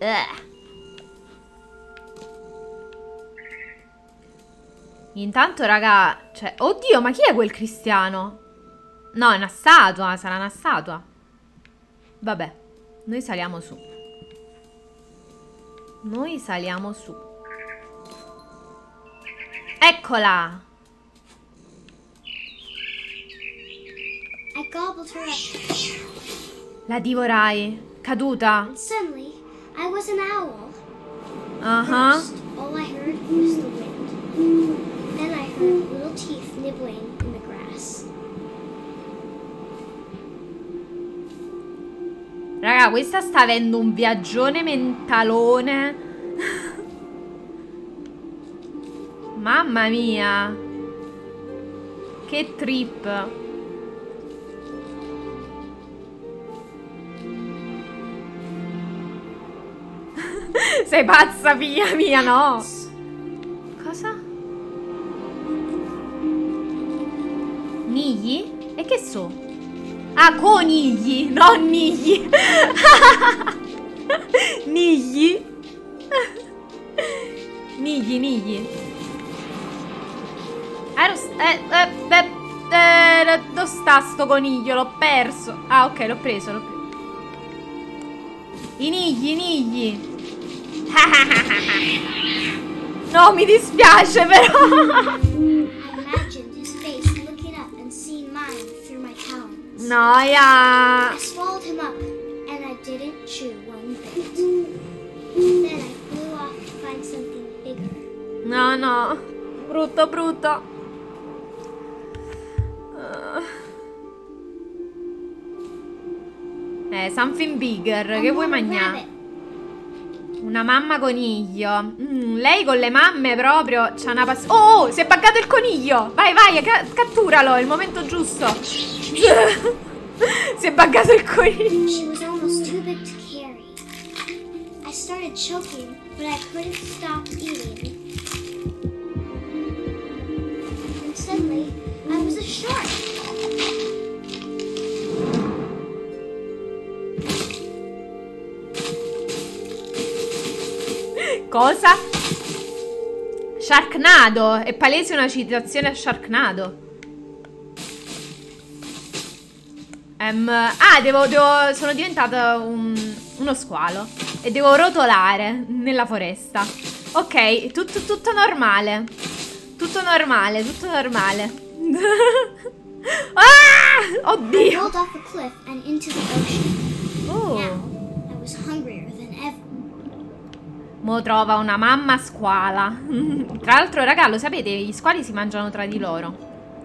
Intanto, raga, cioè, oddio, ma chi è quel cristiano? No, è una statua, sarà una statua. Vabbè, noi saliamo su. Noi saliamo su. Eccola! I gobbled her up. La divorai. Caduta. And suddenly, I was an owl. Uh-huh. First, all I heard was the wind. Then I heard little teeth nibbling in the grass. Raga, questa sta avendo un viaggione mentalone. Mamma mia. Che trip. Sei pazza, figlia mia, no? Cosa? Nigli? E che so? Ah, conigli, non nigli. Nigli. Nigli. Dove sta sto coniglio? L'ho perso. Ah, ok, l'ho preso. I nigli. No, mi dispiace però. I imagined his face looking up and seeing mine through my talons. Noia. I swallowed him up, and I didn't chew one bit. Then I flew off to find something bigger. No. Brutto. Something bigger. Che vuoi mangiare? Una mamma coniglio. Lei con le mamme proprio c'ha una passione. Oh, si è buggato il coniglio. Vai, catturalo, è il momento giusto. Si è buggato il coniglio. She was almost too big to carry. I started choking, but I couldn't stop eating. And suddenly, I was a shark. Cosa? Sharknado. È palese una citazione a Sharknado. Sono diventata uno squalo e devo rotolare nella foresta. Ok, tutto normale. Tutto normale, tutto normale. Ah! I Oddio. rolled off a cliff and into the ocean. Oh. Now, I was hungrier than ever. Mo trova una mamma squala. Tra l'altro, raga, lo sapete, gli squali si mangiano tra di loro.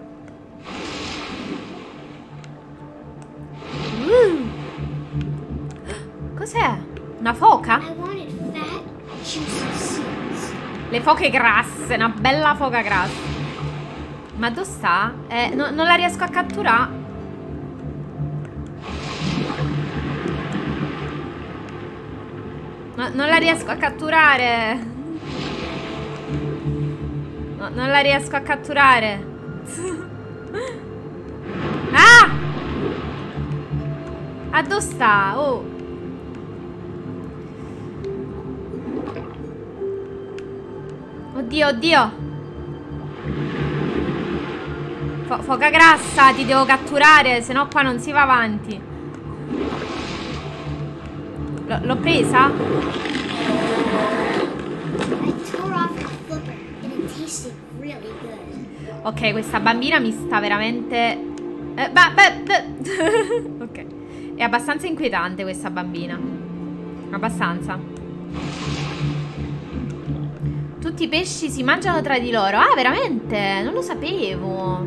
Cos'è? Una foca? I wanted fat, juicy seeds. Le foche grasse, una bella foca grassa. Ma dove sta? Non la riesco a catturare. No, non la riesco a catturare. No, non la riesco a catturare. Ah! A dove sta? Oh. Oddio, oddio. Foca grassa, ti devo catturare, se no qua non si va avanti. L'ho presa? I tore off the flipper and it tasted really good. Ok, questa bambina mi sta veramente... Ok. È abbastanza inquietante questa bambina. Abbastanza. Tutti i pesci si mangiano tra di loro. Ah, veramente? Non lo sapevo.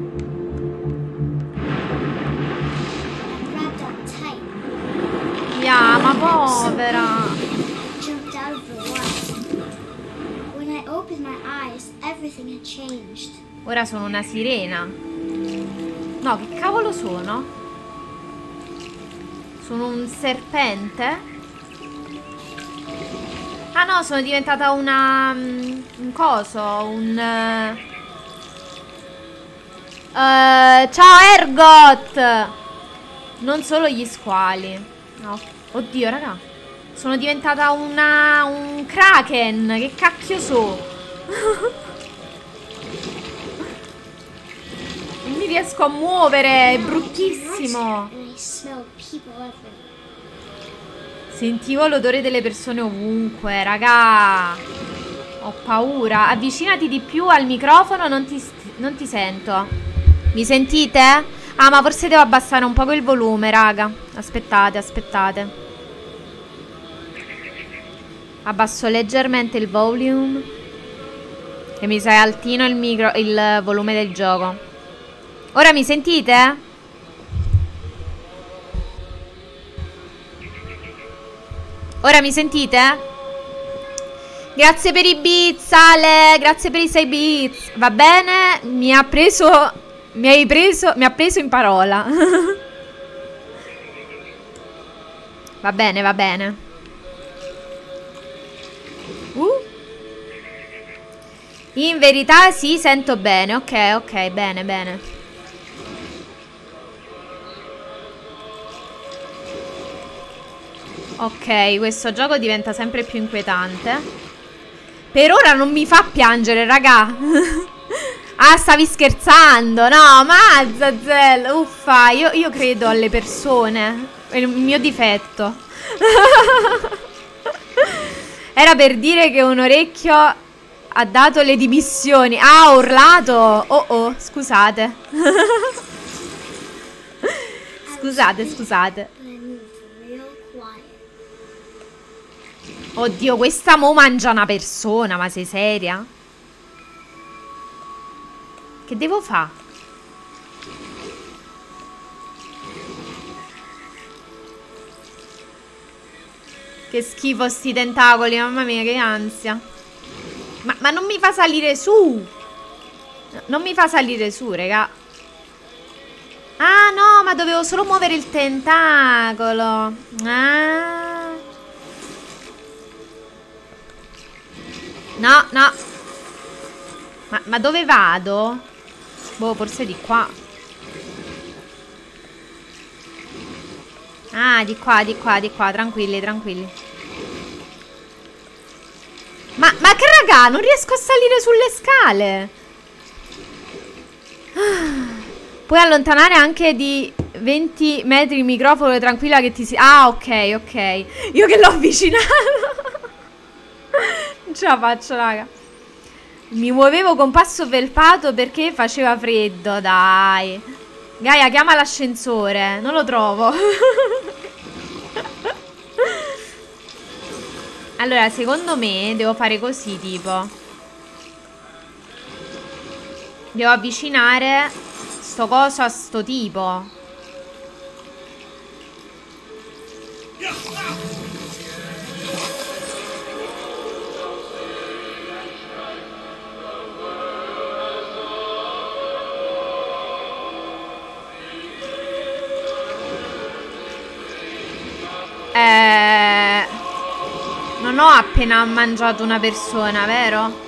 I grabbed on tight. Ma povera. I jumped out of the water. When I opened my eyes, everything had changed. Ora sono una sirena. No, che cavolo sono? Sono un serpente? Ah no, sono diventata una... un coso, un... ciao Ergot! Non solo gli squali. No. Oddio, raga. Sono diventata un kraken. Che cacchio so? Non mi riesco a muovere, è bruttissimo. And I smelled people everywhere. Sentivo l'odore delle persone ovunque, raga. Ho paura. Avvicinati di più al microfono, non ti sento. Mi sentite? Ah, ma forse devo abbassare un poco il volume, raga. Aspettate, aspettate. Abbasso leggermente il volume. Che mi sa altino il volume del gioco. Ora mi sentite? Ora mi sentite? Grazie per i bits, Ale. Grazie per i 6 bits. Va bene? Mi ha preso in parola. Va bene, va bene. In verità sì, sento bene. Ok, ok, bene, bene. Ok, questo gioco diventa sempre più inquietante. Per ora non mi fa piangere, raga. Ah, stavi scherzando? No, Mazzazel. Uffa, io credo alle persone. È il mio difetto. Era per dire che un orecchio ha dato le dimissioni. Ah, ho urlato. Oh, oh, scusate. Scusate, scusate. Oddio, questa mo mangia una persona, ma sei seria? Che devo fare? Che schifo sti tentacoli, mamma mia, che ansia. Ma non mi fa salire su. Non mi fa salire su, raga. Ah, no, ma dovevo solo muovere il tentacolo. Ah. No, no. Ma dove vado? Boh, forse di qua. Ah, di qua, di qua, di qua. Tranquilli, tranquilli. Ma che raga, non riesco a salire sulle scale. Puoi allontanare anche di 20 metri il microfono, tranquilla che ti si... Ah, ok, ok. Io che l'ho avvicinato. Non ce la faccio, raga. Mi muovevo con passo felpato perché faceva freddo, dai. Gaia, chiama l'ascensore. Non lo trovo. Allora, secondo me devo fare così, tipo. Devo avvicinare sto coso a sto tipo. Non ho appena mangiato una persona, vero?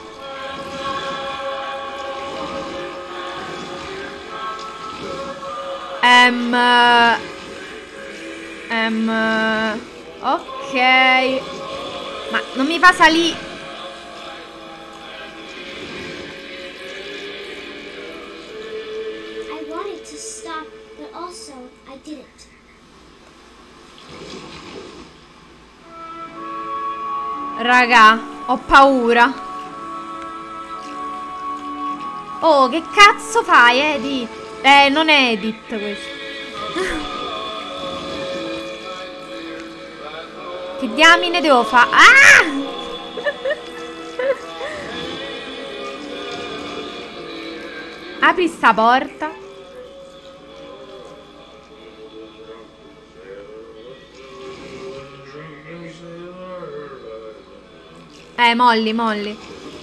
Ok. Ma non mi fa salire. I wanted to stop, but also I didn't. Raga, ho paura. Oh, che cazzo fai, Edith? Non è Edith questo. Che diamine devo fare? Ah! Apri sta porta. Molly, Molly.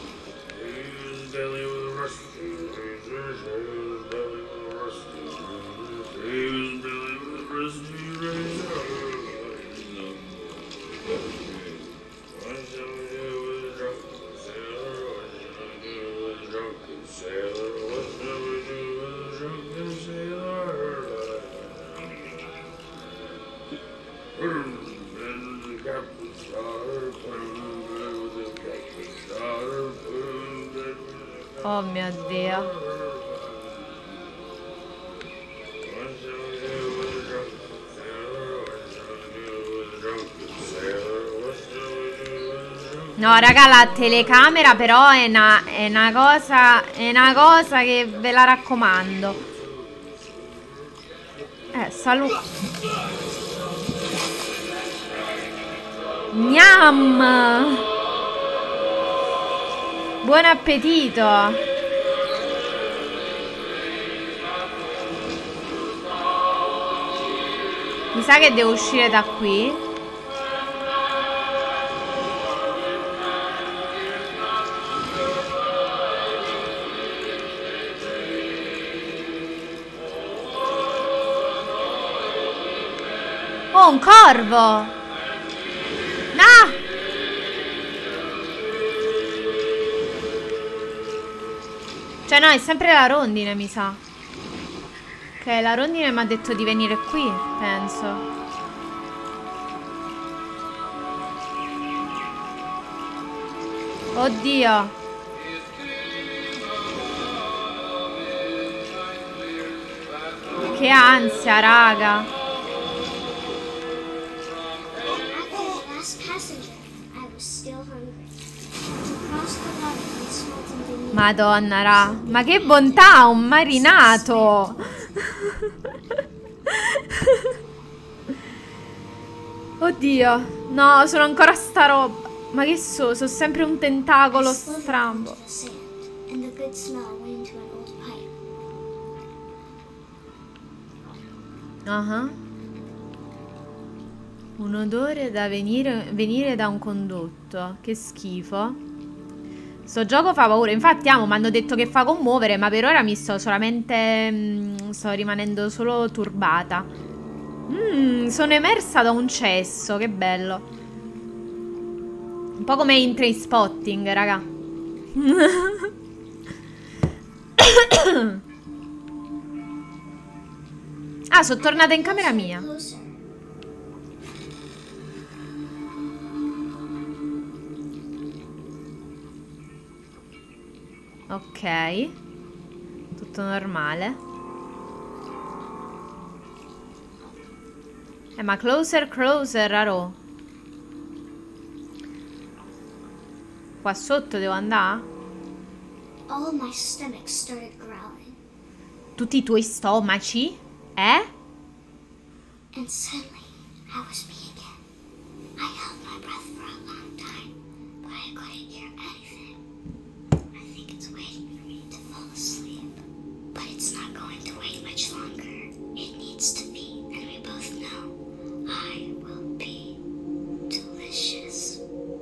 Oh mio Dio. No, raga, la telecamera però è una cosa che ve la raccomando. Saluto. Gnam! Buon appetito! Mi sa che devo uscire da qui. Oh, un corvo! No! Cioè no, è sempre la rondine, mi sa. Ok, la rondine mi ha detto di venire qui, penso. Oddio. Che ansia, raga. After the last passenger, I was still hungry. Across the water, I smelled something new. Madonna, ra. Ma che bontà, un marinato. Oddio. No, sono ancora sta roba. Ma che so? Sono sempre un tentacolo strambo. The sand, and the good smell went into an old pipe. Un odore da venire da un condotto. Che schifo. Sto gioco fa paura. Infatti, mi hanno detto che fa commuovere, ma per ora mi sto solamente... sto rimanendo solo turbata. Sono emersa da un cesso. Che bello. Un po' come in Trainspotting, raga. Ah, sono tornata in camera mia. Closer. Ok. Tutto normale. Ma closer, closer, Raro. Qua sotto devo andare? All my stomach started growling, Tutti i tuoi stomaci? Eh? and suddenly I was me again. I held my breath for a long time, but I couldn't hear anything. I think it's waiting for me to fall asleep, but it's not going to wait much longer. It needs to be, and we both know I will be delicious.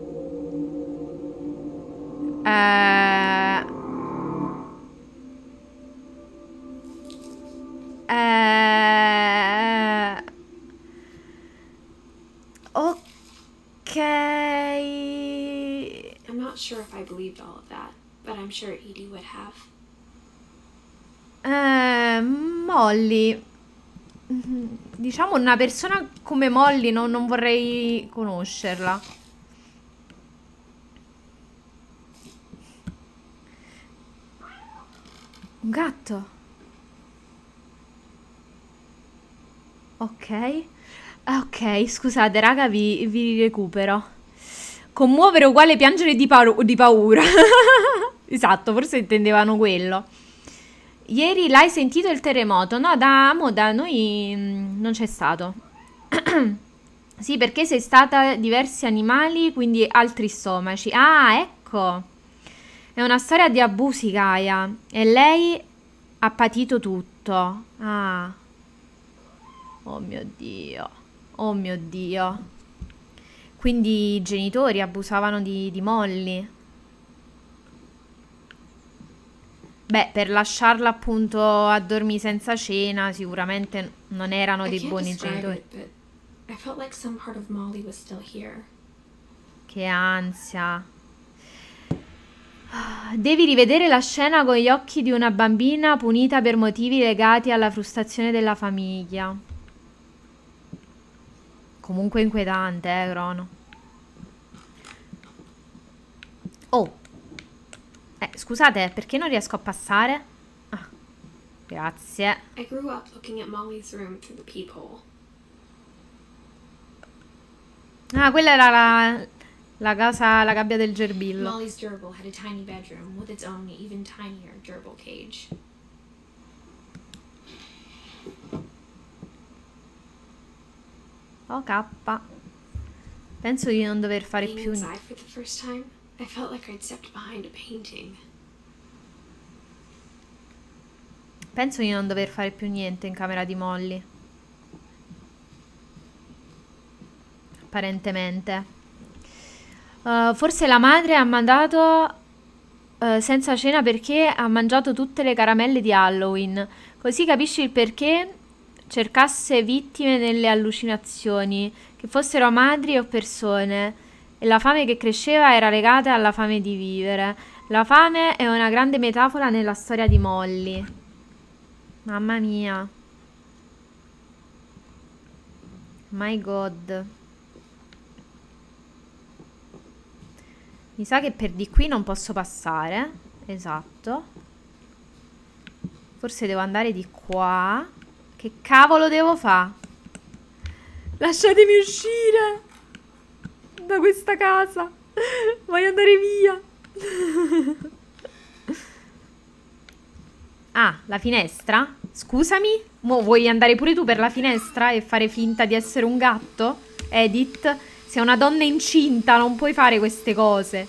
Ok. I'm not sure if I believed all of that, but I'm sure Edie would have. Molly. Diciamo una persona come Molly non vorrei conoscerla. Un gatto. Ok. Ok, scusate raga, vi recupero. Commuovere uguale piangere di paura. Esatto, forse intendevano quello. Ieri l'hai sentito il terremoto? No, da noi non c'è stato. Sì, perché sei stata diversi animali, quindi altri stomaci. Ah, ecco. È una storia di abusi, Gaia. E lei ha patito tutto. Ah. Oh mio Dio. Oh mio Dio. Quindi i genitori abusavano di Molly. Beh, per lasciarla appunto a dormire senza cena, sicuramente non erano I dei can't buoni describe genitori. it, but I felt like some part of Molly was still here. Che ansia. Devi rivedere la scena con gli occhi di una bambina punita per motivi legati alla frustrazione della famiglia. Comunque inquietante, Crono. Oh. Scusate, perché non riesco a passare? Ah, grazie. I grew up looking at Molly's room through the peephole. Ah, quella era la casa, la gabbia del gerbillo. Molly's gerbil had a tiny bedroom with its own even tinier gerbil cage. Oh, K. Penso di non dover fare Being più inside for the first time, I felt like I'd stepped behind a painting. Penso di non dover fare più niente in camera di Molly. Apparentemente. Forse la madre ha mandato senza cena perché ha mangiato tutte le caramelle di Halloween. Così capisci il perché cercasse vittime nelle allucinazioni, che fossero madri o persone. E la fame che cresceva era legata alla fame di vivere. La fame è una grande metafora nella storia di Molly. Mamma mia. My God. Mi sa che per di qui non posso passare. Esatto. Forse devo andare di qua. Che cavolo devo fare? Lasciatemi uscire da questa casa. Voglio andare via. Ah, la finestra? Scusami? Mo vuoi andare pure tu per la finestra e fare finta di essere un gatto? Edith, sei una donna incinta, non puoi fare queste cose.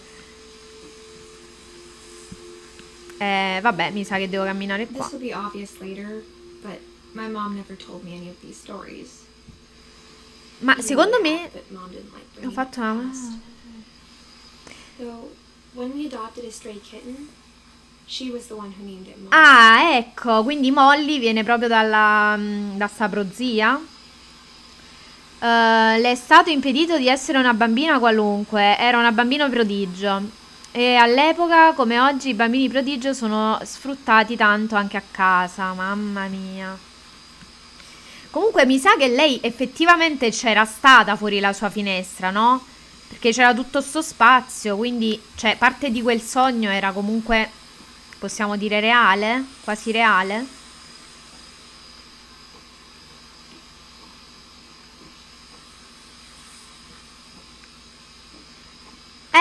Vabbè, mi sa che devo camminare qua. This will be obvious later, but my mom never told me any of these stories. Ma Even secondo though I me have, but Mom didn't like ho bringing fatto up the una... past. Though, when we adopted a stray kitten, she was the one who named it Molly. Ah, ecco, quindi Molly viene proprio da sta prozia. Le è stato impedito di essere una bambina qualunque, era una bambina prodigio. E all'epoca, come oggi, i bambini prodigio sono sfruttati tanto anche a casa. Mamma mia. Comunque mi sa che lei effettivamente c'era stata fuori la sua finestra, no? Perché c'era tutto sto spazio, quindi, cioè, parte di quel sogno era comunque, possiamo dire, reale? Quasi reale?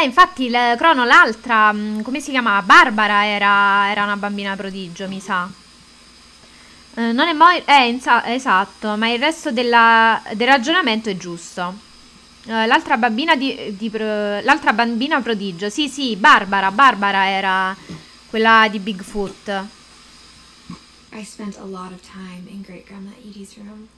Infatti, Crono, l'altra, come si chiamava? Barbara era una bambina prodigio, mi sa. Non è esatto, ma il resto del ragionamento è giusto. L'altra bambina l'altra bambina prodigio. Sì, Barbara era quella di Bigfoot. I spent a lot of time in Great Grandma Edie's room.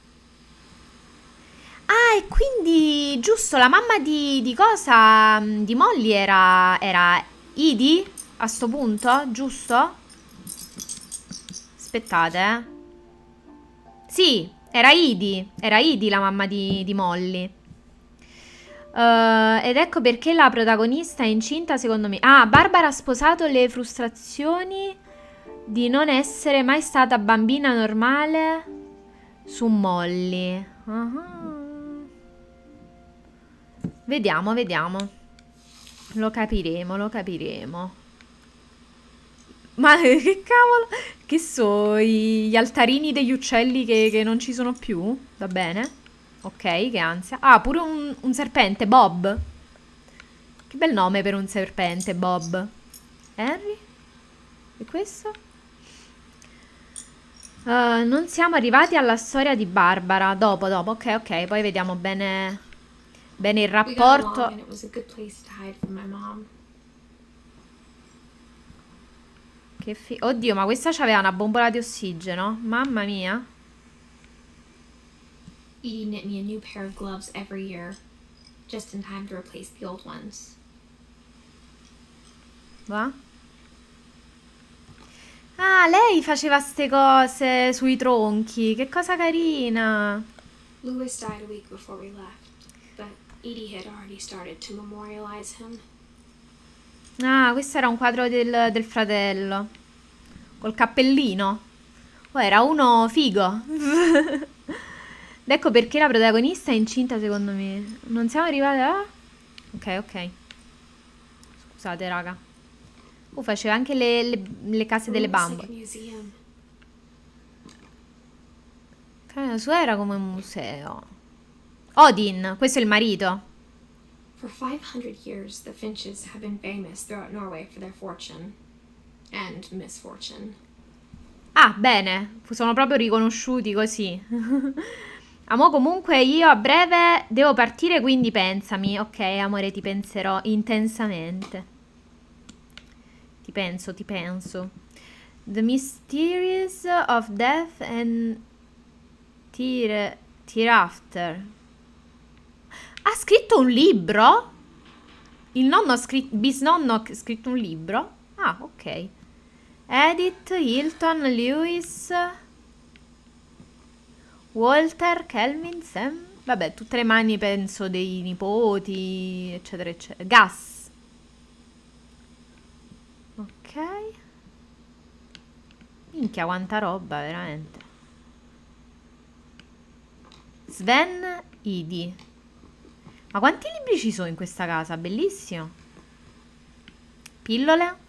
Ah, e quindi, giusto, la mamma di cosa? Di Molly era Edie a sto punto, giusto? Aspettate, Sì, era Edie la mamma di Molly. Ed ecco perché la protagonista è incinta, secondo me. Ah, Barbara ha sposato le frustrazioni di non essere mai stata bambina normale su Molly. Vediamo. Lo capiremo. Ma che cavolo? Che so, gli altarini degli uccelli che non ci sono più? Va bene. Ok, che ansia. Ah, pure un serpente, Bob. Che bel nome per un serpente, Bob. Henry? E questo? Non siamo arrivati alla storia di Barbara. Dopo. Ok. Poi vediamo bene il rapporto. Oddio, ma questa c'aveva una bombola di ossigeno. Mamma mia. Edie knit me a new pair of gloves every year, just in time to replace the old ones. Va? Ah, lei faceva ste cose sui tronchi. Che cosa carina. Louis died a week before we left, but Edie had already started to memorialize him. Ah, questo era un quadro del fratello. Col cappellino. Oh, era uno figo. Ed ecco perché la protagonista è incinta, secondo me. Non siamo arrivati a... Ok. Scusate, raga. Faceva anche le case delle bambole. La sua era come un museo. Odin, questo è il marito. For 500 years, the Finches have been famous throughout Norway for their fortune and misfortune. Ah, bene, sono proprio riconosciuti così. Amo, comunque io a breve devo partire, quindi pensami. Ok, amore, ti penserò intensamente. Ti penso. The Mysteries of Death and Hereafter. Ha scritto un libro? Il nonno bisnonno ha scritto un libro? Ah, ok. Edith, Hilton, Lewis, Walter, Kelvin, Sam. Vabbè, tutte le mani penso dei nipoti, eccetera. Gus. Ok. Minchia, quanta roba, veramente. Sven, Edie. Ma quanti libri ci sono in questa casa? Bellissimo. Pillole.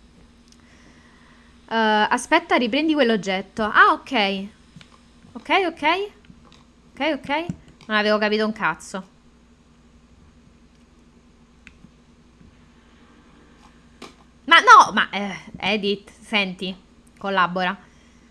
Aspetta, riprendi quell'oggetto. Ah, ok. Ok. Non avevo capito un cazzo. Ma no, Edith, senti, collabora.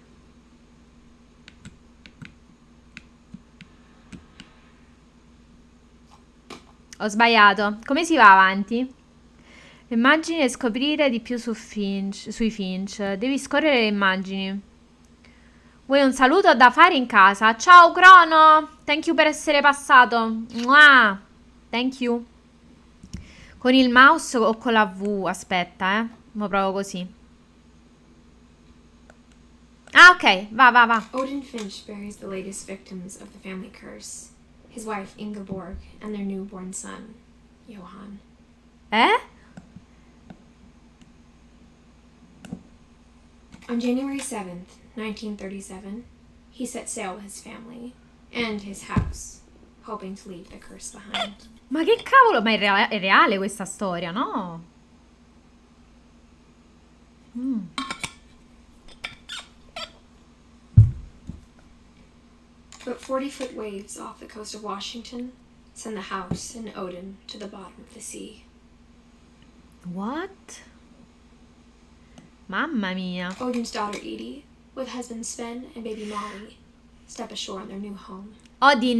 Ho sbagliato. Come si va avanti? Immagini e scoprire di più sui Finch. Devi scorrere le immagini. Vuoi un saluto da fare in casa? Ciao Crono! Thank you per essere passato. Mua! Thank you. Con il mouse o con la V? Aspetta, Lo provo così. Ah, ok. Va. Odin Finch buries the latest victims of the family curse. His wife Ingeborg and their newborn son, Johan. On January 7th, 1937, he set sail with his family and his house, hoping to leave the curse behind. Ma che cavolo? Ma è reale questa storia, no? But 40-foot waves off the coast of Washington send the house and Odin to the bottom of the sea. What? Mamma mia. Odin's daughter Edie, with husband Sven and baby Molly, step ashore in their new home. Odin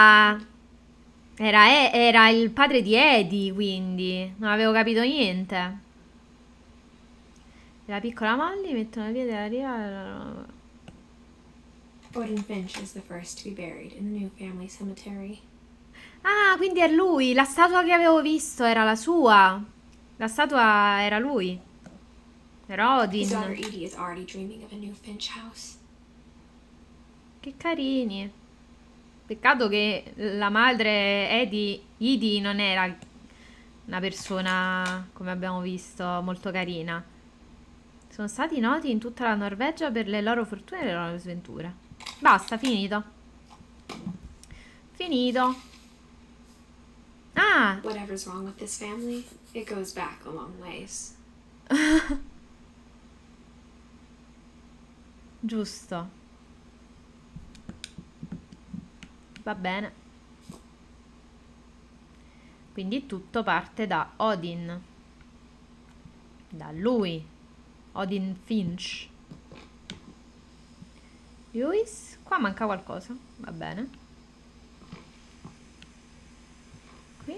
era il padre di Eddie, quindi non avevo capito niente. La piccola Molly mettono via della riva. Odin Finch is the first to be buried in the new family cemetery. Ah, quindi è lui. La statua che avevo visto era la sua. La statua era lui. Era His daughter Odin. Edie is already dreaming of a new Finch house. Che carini. Peccato che la madre Edie non era una persona, come abbiamo visto, molto carina. Sono stati noti in tutta la Norvegia per le loro fortune e le loro sventure. Basta, finito. Finito. Ah, Whatever's wrong with this family, it goes back a long ways. giusto. Va bene. Quindi tutto parte da Odin. Da lui. Odin Finch. Lewis? Qua manca qualcosa. Va bene. Qui.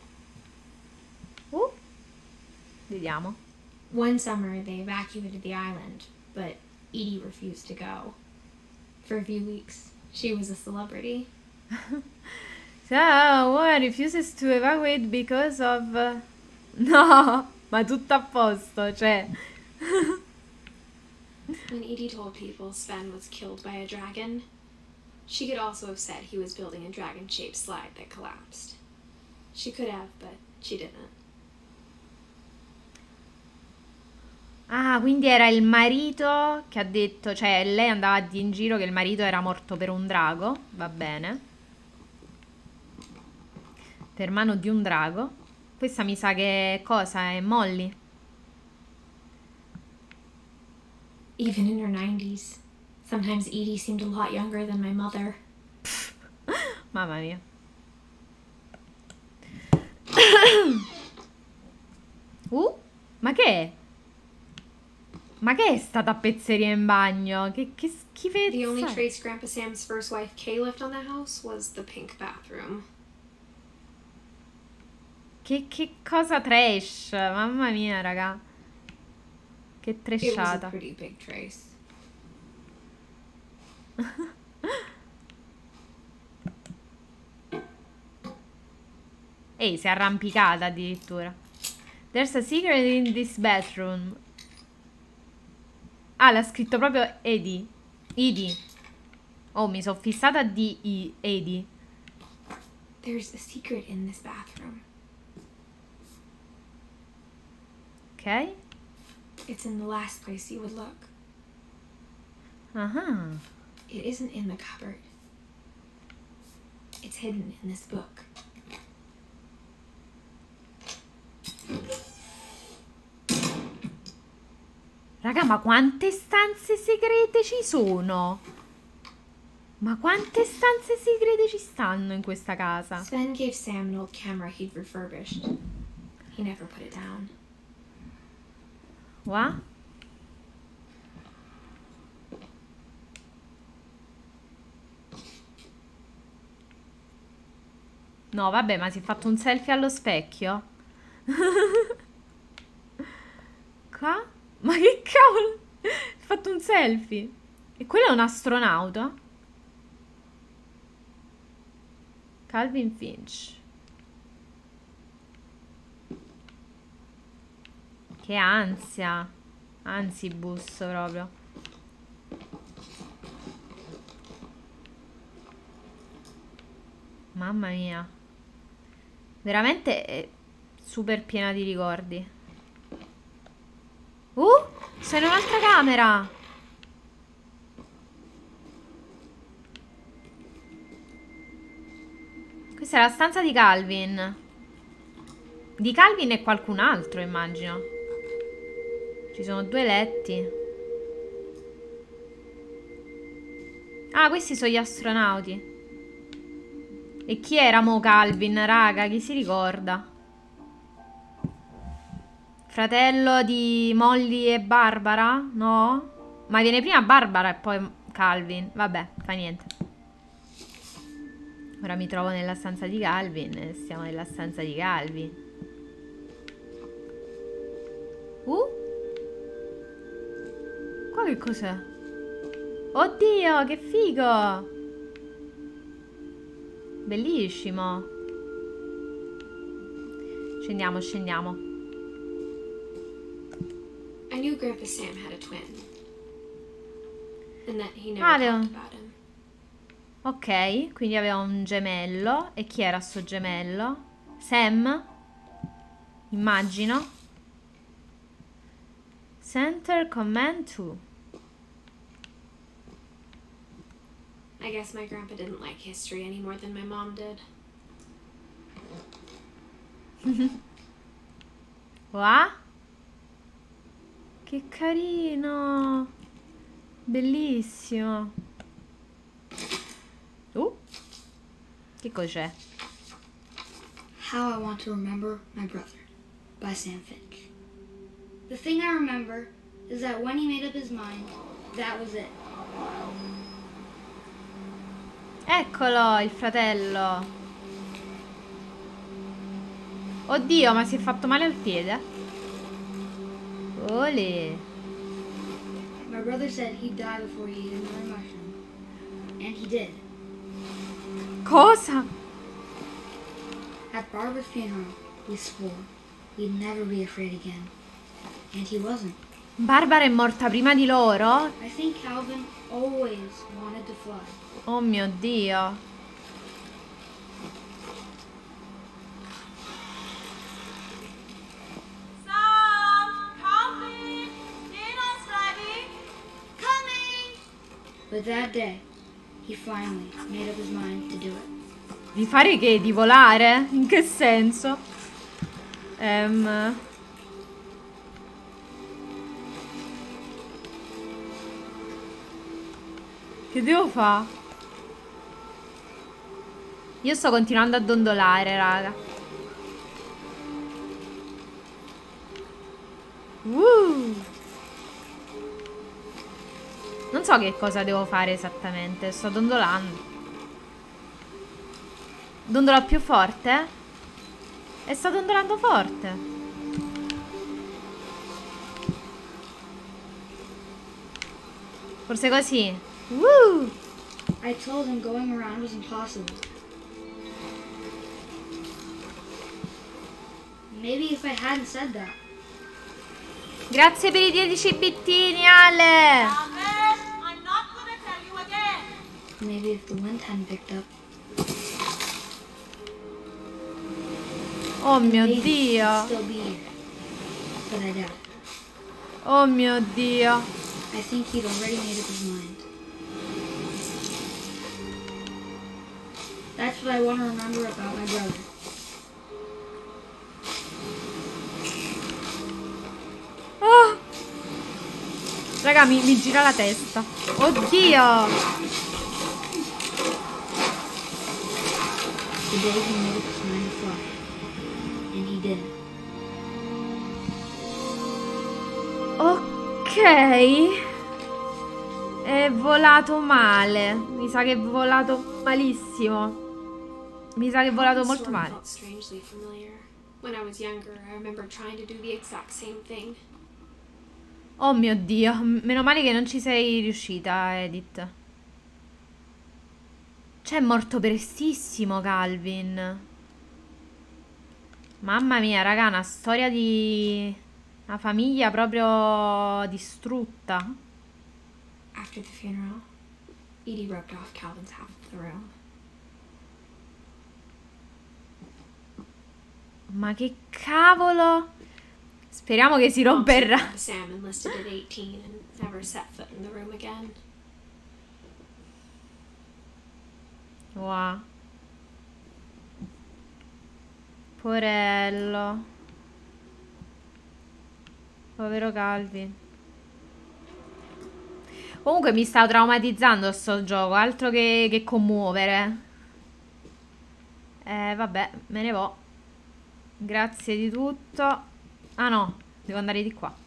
Vediamo. One summer, they evacuated the island, but Edie refused to go. For a few weeks, she was a celebrity. So, one refuses to evacuate because of... No, ma tutto a posto, cioè... When Edie told people Sven was killed by a dragon, she could also have said he was building a dragon-shaped slide that collapsed. She could have, but she didn't. Ah, quindi era il marito che ha detto, cioè lei andava a dire in giro che il marito era morto per un drago, va bene. Per mano di un drago. Questa mi sa che cosa è Molly. Even in her 90s, sometimes Edie seemed a lot younger than my mother. Mamma mia. Ma che è? Ma che è sta tappezzeria in bagno? Che schifezza. The only trace Grandpa Sam's first wife Kay left on the house was the pink bathroom. Che cosa trash. Mamma mia, raga. Che It was a trashata. pretty big trace. Ehi, si è arrampicata addirittura. There's a secret in this bathroom. Ah, l'ha scritto proprio Edie. Edie. Oh, mi sono fissata di Edie. There's a secret in this bathroom. Ok. It's in the last place you would look. Ah. It isn't in the cupboard. It's hidden in this book. Raga, ma quante stanze segrete ci sono? Ma quante stanze segrete ci stanno in questa casa? Sven gave Sam an old camera he'd refurbished. He never put it down. Qua? No, vabbè, ma si è fatto un selfie allo specchio? Qua? Ma che cavolo? Si è fatto un selfie? E quello è un astronauta? Calvin Finch. Che ansia. Ansibus proprio. Mamma mia. Veramente è super piena di ricordi. Sono in un'altra camera. Questa è la stanza di Calvin. Di Calvin e qualcun altro, immagino. Ci sono 2 letti. Ah, questi sono gli astronauti. E chi era mo Calvin, raga? Chi si ricorda? Fratello di Molly e Barbara? No? Ma viene prima Barbara e poi Calvin. Vabbè, fa niente. Ora mi trovo nella stanza di Calvin e stiamo nella stanza di Calvin. Qua che cos'è? Oddio, che figo! Bellissimo. Scendiamo, scendiamo. I knew Grandpa Sam had a twin. And that he never Aveva... talked about him. Ok, quindi aveva un gemello. E chi era sto gemello? Sam? Immagino. Center Command 2. I guess my grandpa didn't like history any more than my mom did. Wow. Che carino. Bellissimo. Che cos'è? How I Want to Remember My Brother by Sam Finch. The thing I remember is that when he made up his mind, that was it. Eccolo, il fratello. Oddio, ma si è fatto male al piede? Olè. My brother said he'd die before he ate another mushroom. And he did. Cosa? At Barbara's funeral, we swore we'd never be afraid again. And he wasn't. Barbara è morta prima di loro? I think Calvin always wanted to fly. Oh mio Dio. Sam, Calvin, dinner's ready. Coming! But that day, he finally made up his mind to do it. Di fare che? Di volare? In che senso? Che devo fare? Io sto continuando a dondolare, raga. Non so che cosa devo fare esattamente. Sto dondolando. Dondola più forte? E sto dondolando forte. Forse così. I told him going around was impossible. Maybe if I hadn't said that. Grazie per i 10 bittini, Ale. Ahmed, I'm not gonna tell you again. Maybe if the wind hadn't picked up. Oh mio maybe Dio. I'd still be here. But I doubt it. Oh mio Dio. I think he'd already made up his mind. That's what I want to remember about my brother. Oh. Raga, mi gira la testa. Oddio. The day he made up his mind to fly. And he did. Ok. È volato male. Mi sa che è volato malissimo. Mi sa che è volato molto Storm male. felt strangely familiar. When I was younger, I remember trying to do the exact same thing. Oh mio Dio. Meno male che non ci sei riuscita, Edith. Cioè, è morto prestissimo Calvin. Mamma mia, raga, una storia di... una famiglia proprio distrutta. After the funeral, Edie roped off Calvin's half of the room. Ma che cavolo. Speriamo che si Mom said romperà. Grandpa Sam enlisted at 18 and never set foot in the room again. Wow. Porello. Povero Calvin. Comunque mi sta traumatizzando sto gioco. Altro che commuovere. Vabbè, me ne vo. Grazie di tutto. Ah no, Devo andare di qua.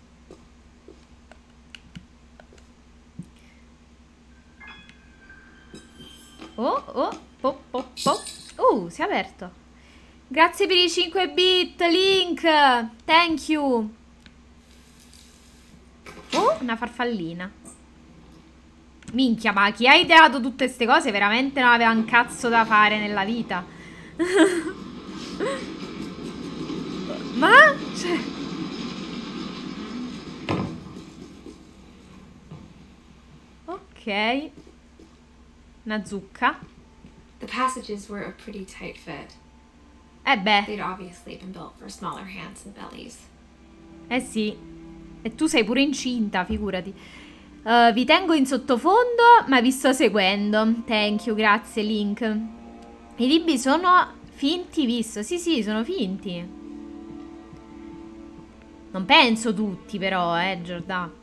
Si è aperto. Grazie per i 5 bit, Link. Thank you. Oh, una farfallina. Minchia, ma chi ha ideato tutte queste cose veramente non aveva un cazzo da fare nella vita. Ma? Cioè... Ok. Una zucca. The passages were a pretty tight fit. Beh. They'd obviously been built for smaller hands and bellies. Sì. E tu sei pure incinta, figurati. Vi tengo in sottofondo, ma vi sto seguendo. Thank you, grazie Link. I libri sono finti, visto? Sì, sono finti. Non penso tutti, però, Giordano.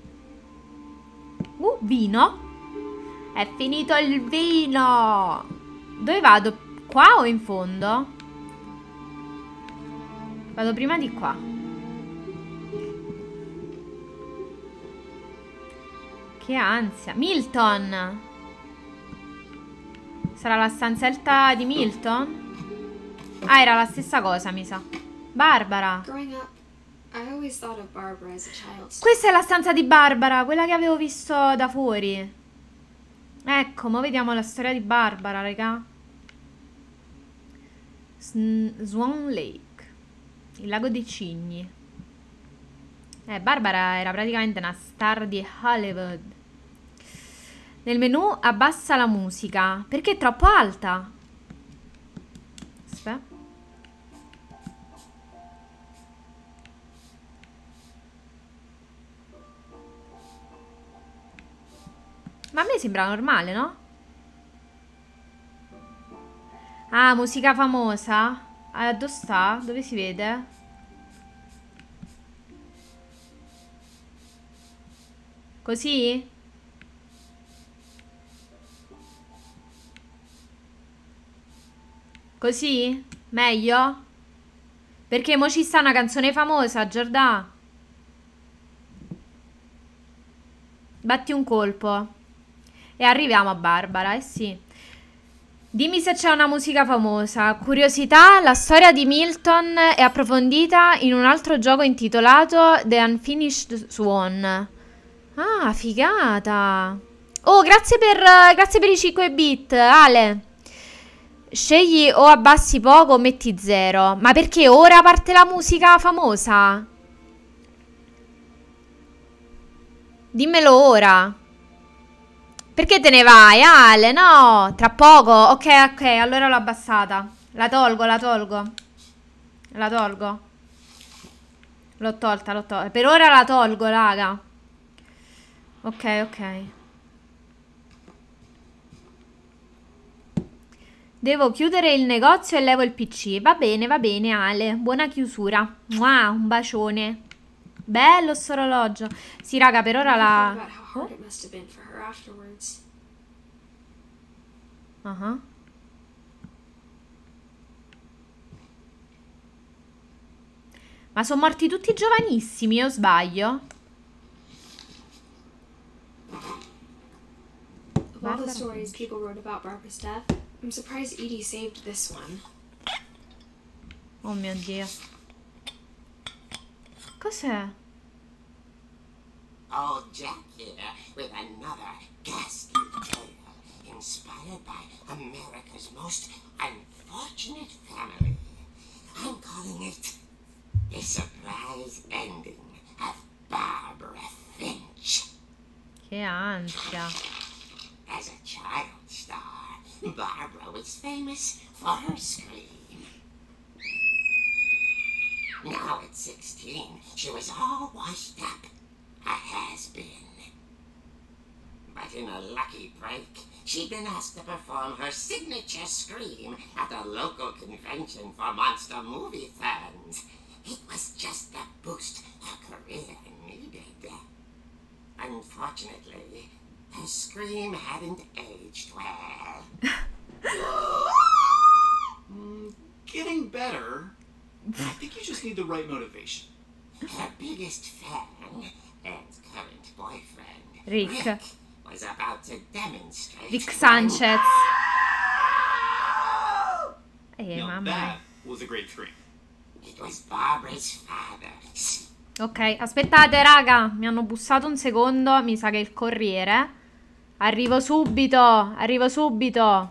Vino. È finito il vino. Dove vado? Qua o in fondo? Vado prima di qua. Che ansia. Milton. Sarà la stanzetta di Milton? Ah, era la stessa cosa, mi sa. Barbara. Questa è la stanza di Barbara, quella che avevo visto da fuori. Ecco, mo vediamo la storia di Barbara, raga. Swan Lake. Il lago dei cigni. Barbara era praticamente una star di Hollywood. Nel menu abbassa la musica. Perché è troppo alta? Aspetta. Ma a me sembra normale, no? Ah, musica famosa. Dove sta? Dove si vede? Così? Così? Meglio? Perché mo ci sta una canzone famosa, Giordà. Batti un colpo. E arriviamo a Barbara, sì. Dimmi se c'è una musica famosa. Curiosità, la storia di Milton è approfondita in un altro gioco intitolato The Unfinished Swan. Ah, figata. Oh, grazie per i 5 bit, Ale. Scegli o abbassi poco o metti 0. Ma perché ora parte la musica famosa? Dimmelo ora. Perché te ne vai, Ale? No, tra poco. Ok, allora l'ho abbassata. La tolgo. L'ho tolta. Per ora la tolgo, raga. Ok. Devo chiudere il negozio e levo il PC. Va bene, Ale. Buona chiusura. Mua, un bacione. Bello sto orologio. Sì, raga, per ora la... Ma sono morti tutti giovanissimi, o sbaglio? Of all the stories people wrote about Barbara's death, I'm surprised Edie saved this one. Oh mio Dio. Cos'è? Oh, Jack here with another ghastly tale inspired by America's most unfortunate family. I'm calling it The Surprise Ending of Barbara Finch. Che ansia. As a child star, Barbara was famous for her scream. Now at 16, she was all washed up, a has-been. But in a lucky break, she'd been asked to perform her signature scream at a local convention for monster movie fans. It was just the boost her career needed. Unfortunately, her scream hadn't aged well. Getting better. I think you just need the right motivation. her biggest fan and current boyfriend, Rick. was about to demonstrate. Rick Sanchez. Now Mamma that mia. was a great scream. It was Barbara's father. Ok, aspettate raga, mi hanno bussato un secondo, mi sa che è il corriere. Arrivo subito, arrivo subito.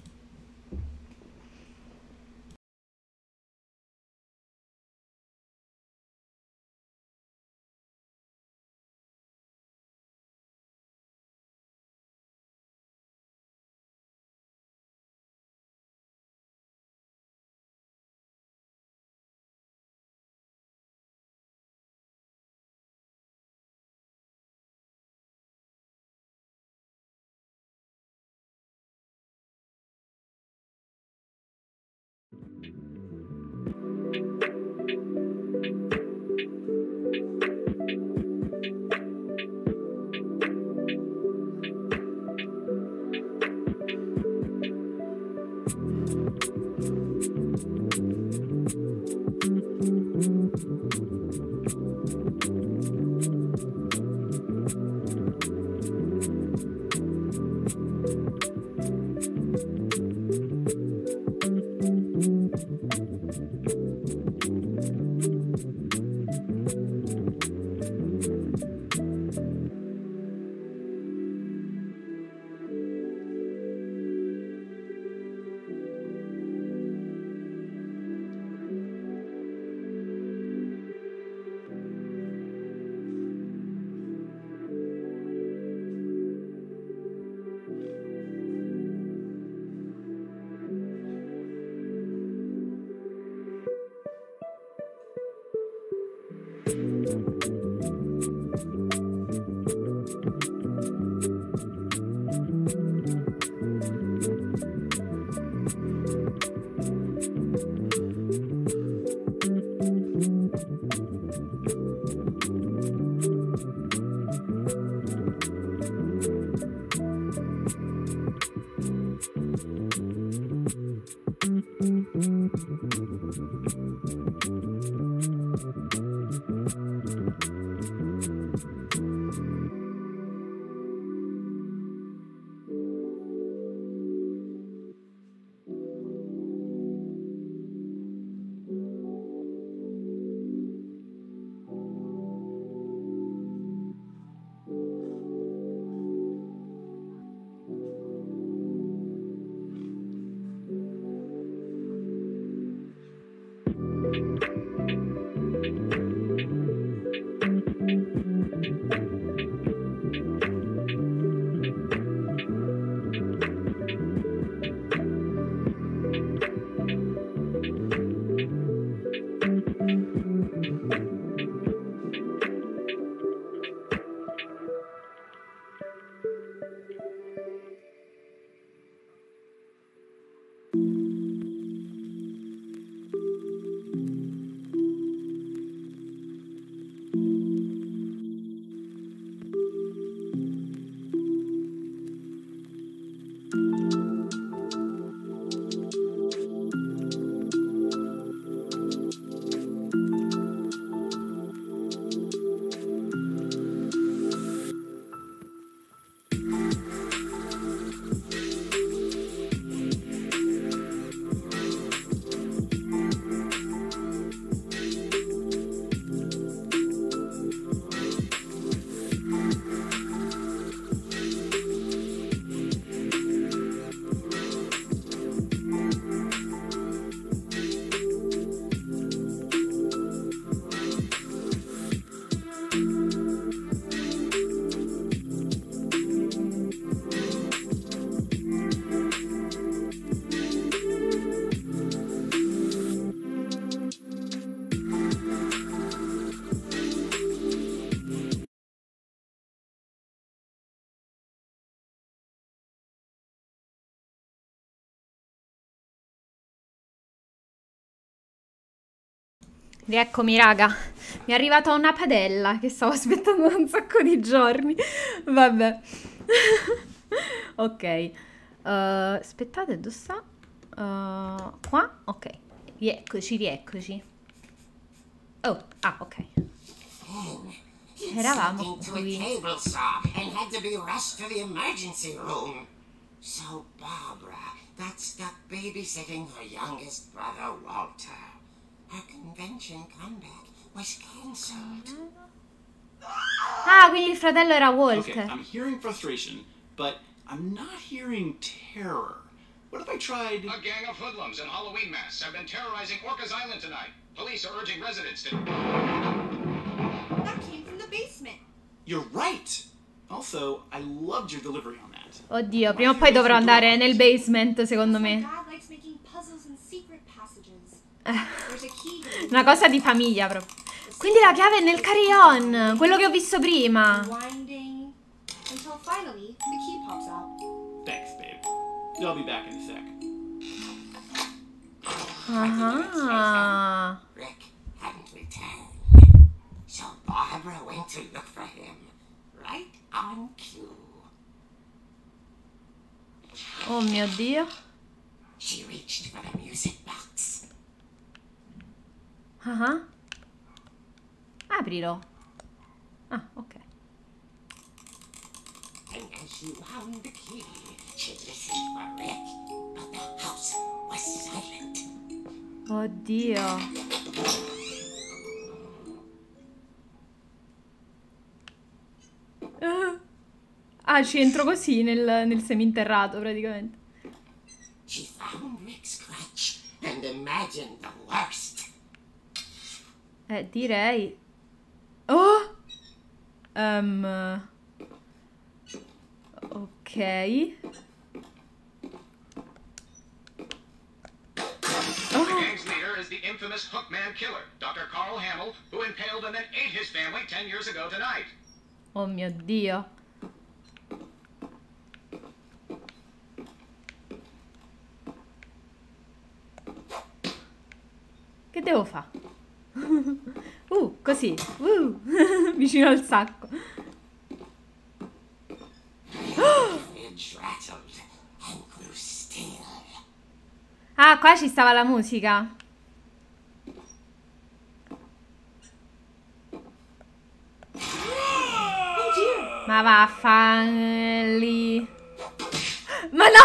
Rieccomi raga, mi è arrivata una padella che stavo aspettando da un sacco di giorni. Vabbè. Ok. Aspettate, dove sta? Qua? Ok. Rieccoci, rieccoci. Oh, ah, ok. Eravamo qui. Cable saw and had to be rushed to the emergency room. So Barbara got stuck babysitting her youngest brother Walter. Her convention comeback was cancelled. Ah, quindi il fratello era Walter. Okay, I'm hearing frustration, but I'm not hearing terror. What if I tried... A gang of hoodlums in Halloween masks have been terrorizing Orcas Island tonight. Police are urging residents to... That came from the basement. You're right! Also, I loved your delivery on that. Oddio, prima o poi dovrò andare nel basement, secondo me. Dad likes making puzzles and secret passages. There's a key to Una cosa di famiglia proprio. Quindi la chiave è nel carry-on, quello che ho visto prima. winding until finally the key pops out. Thanks, babe. I'll be back in a sec. Ah. Rick hadn't returned. So Barbara went to look for him. Right on cue. Oh mio Dio. She reached for the music box. Ah. Aprilo. Ah, ok. And as she wound the key, she listened for Rick, but the house was silent. Oddio. Ah, ci entro così nel seminterrato praticamente. She found Rick's crutch and imagined the worst. Direi. Oh! Ok. The gang's leader is the infamous Hookman killer, Dr. Carl Hamill, who impaled and then ate his family 10 years ago tonight. Oh mio Dio. Che devo fare? Così. Vicino al sacco. Ah, qua ci stava la musica. Ma vaffanli. Ma no!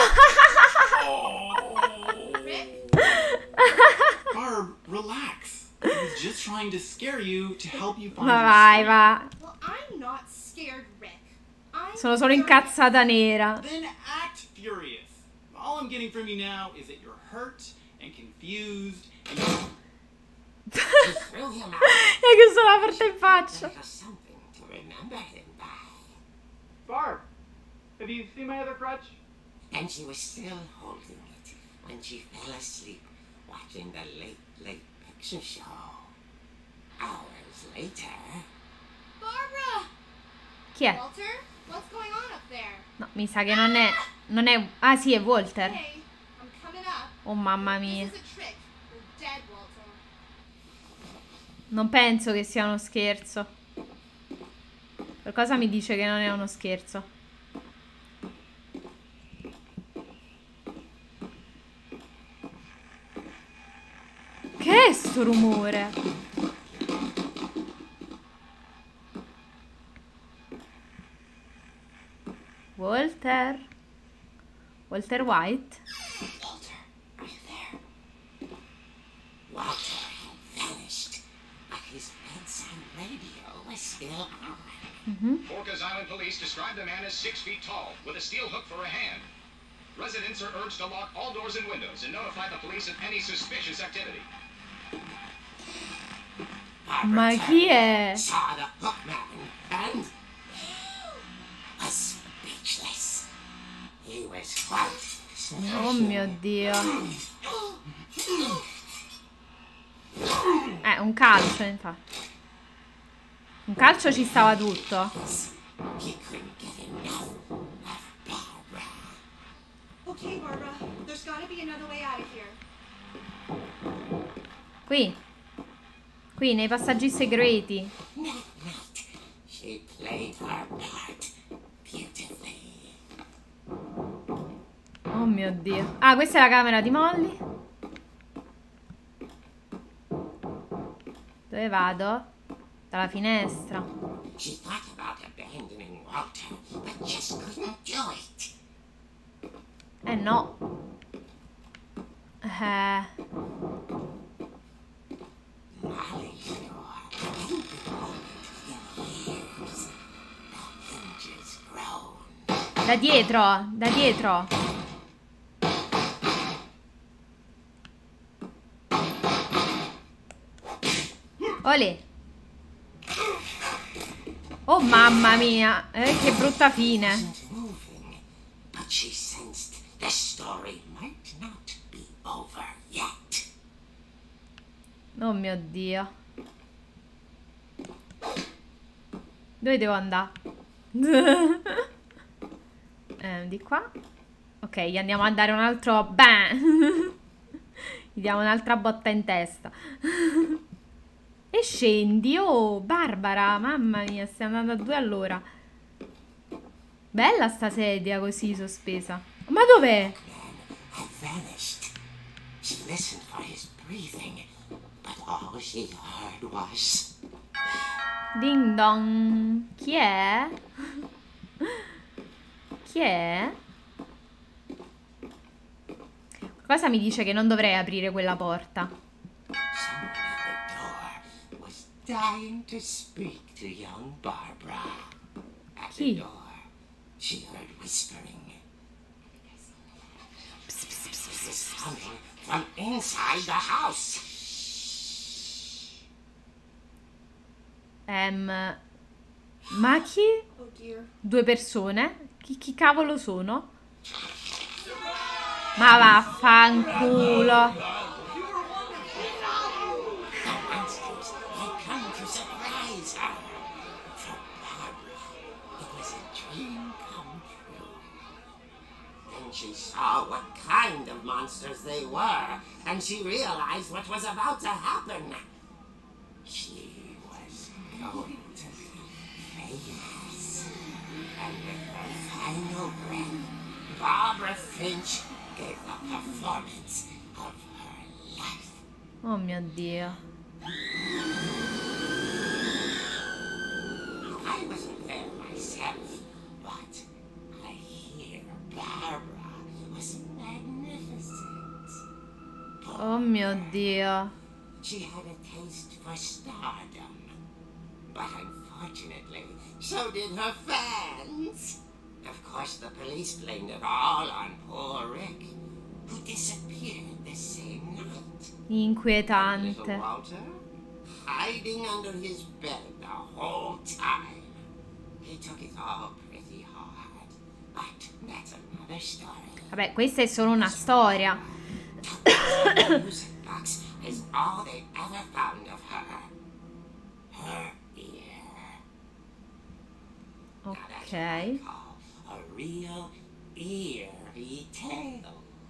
Barb, relax. I was just trying to scare you to help you find Ma your vai, sleep. va. Well, I'm not scared, Rick. I'm Sono solo incazzata nera. Then act furious. All I'm getting from you now is that you're hurt and confused and you... Threw him out. È che sono aperta in faccia. For something to remember him by. Barb, have you seen my other crutch? And she was still holding it when she fell asleep watching the Late Picture Show. Hours later... Barbara! Chi è? Walter? What's going on up there? No, mi sa che non è... Ah sì, è Walter. Hey, I'm coming up. Oh mamma mia. This is a trick. You're dead, Walter. Non penso che sia uno scherzo. Qualcosa mi dice che non è uno scherzo. Che è sto rumore? Walter? Walter White? Walter, are you there? Walter had vanished, but his bedside radio was still on. Orcas Island police describe the man as 6 feet tall, with a steel hook for a hand. Residents are urged to lock all doors and windows and notify the police of any suspicious activity. Ma chi è? Saw the Hookman and was speechless. He was quite Oh mio Dio. Un calcio, infatti. Un calcio ci stava tutto. He couldn't get enough of Barbara. Okay, Barbara. There's gotta be another way out of here. Qui, nei passaggi segreti. Night. She played her part beautifully. Oh mio Dio. Ah, questa è la camera di Molly. Dove Dove vado? Dalla finestra. She thought about abandoning Walter, but just couldn't do it. No. Molly's door hadn't been opened in years. The hinges groan. Da dietro, da dietro. Olè. Oh mamma mia, che brutta fine. Wasn't moving, but she sensed the story might not be over yet. Oh mio Dio. Dove devo andare? Di qua. Ok, gli andiamo a dare un altro bam. Gli diamo un'altra botta in testa. E scendi. Oh, Barbara, mamma mia, stai andando a 2 all'ora. Bella sta sedia così sospesa. Ma dov'è? Had vanished. She listened for his breathing, but all she heard was... Ding dong. Chi è? Chi è? Cosa mi dice che non dovrei aprire quella porta? Someone at the door was dying to speak to young Barbara. At the Chi? door, she heard whispering. It was coming from inside the house. Ma chi? Oh dear. 2 persone? Chi cavolo sono? Ma vaffanculo. The monsters had come to surprise her. For Barbara, it was a dream come true. Then she saw what kind of monsters they were, and she realized what was about to happen. She was going to be famous. And with her final breath, Barbara Finch gave the performance of her life. Oh mio Dio. I wasn't there myself, but I hear Barbara was magnificent. Oh mio Dio. She had a taste for stardom, but unfortunately, so did her fans. Of course, the police blamed it all on poor Rick, who disappeared the same night. Inquietante. Little Walter, hiding under his bed the whole time. He took it all pretty hard, but that's another story. Vabbè, questa è solo una storia. The music box is all they ever found of her. Her ear. Ok. A real eerie tale.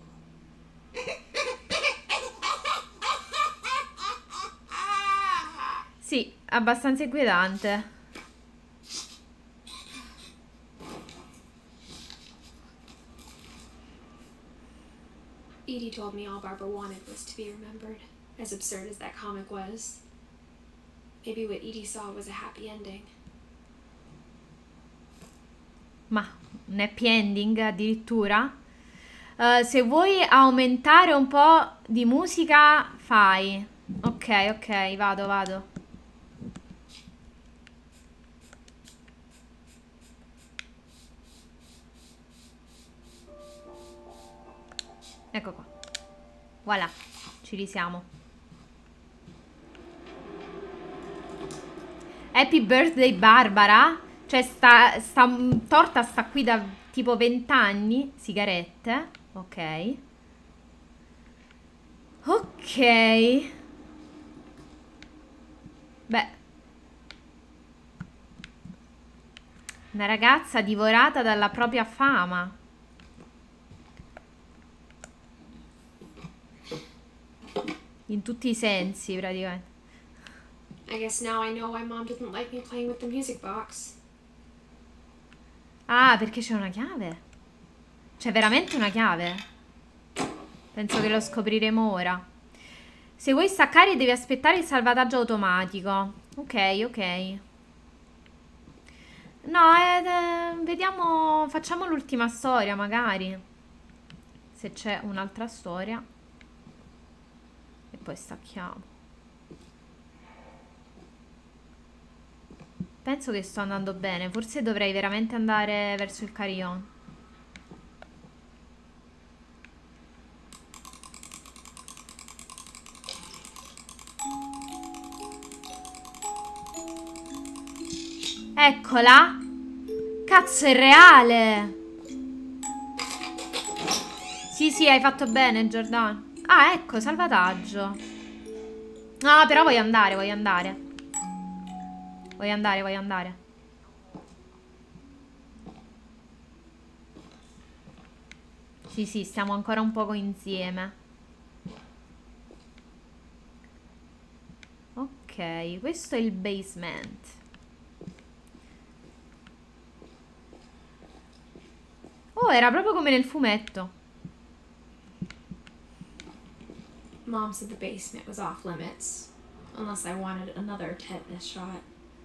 Sì, abbastanza inquietante. Edie told me all Barbara wanted was to be remembered, as absurd as that comic was. Maybe what Edie saw was a happy ending. Ma un happy ending addirittura? Se vuoi aumentare un po' di musica, fai. Ok, ok, vado. Ecco qua. Voilà, ci risiamo. Happy birthday Barbara. Cioè sta torta sta qui da tipo 20 anni. Sigarette. Ok. Ok. Beh. Una ragazza divorata dalla propria fama. In tutti i sensi, praticamente. I guess now I know why Mom didn't like me playing with the music box. Ah, perché c'è una chiave? C'è veramente una chiave? Penso che lo scopriremo ora. Se vuoi staccare devi aspettare il salvataggio automatico. Ok, ok. No, vediamo, facciamo l'ultima storia magari. Se c'è un'altra storia. E poi stacchiamo. Penso che sto andando bene. Forse dovrei veramente andare verso il carillon. Eccola. Cazzo, è reale. Sì, sì, hai fatto bene, Giordano. Ah, ecco, salvataggio. No, però voglio andare, voglio andare. Voglio andare, voglio andare. Sì, sì, stiamo ancora un poco insieme. Ok, questo è il basement. Oh, era proprio come nel fumetto. Mom said the basement was off limits, unless I wanted another tetanus shot.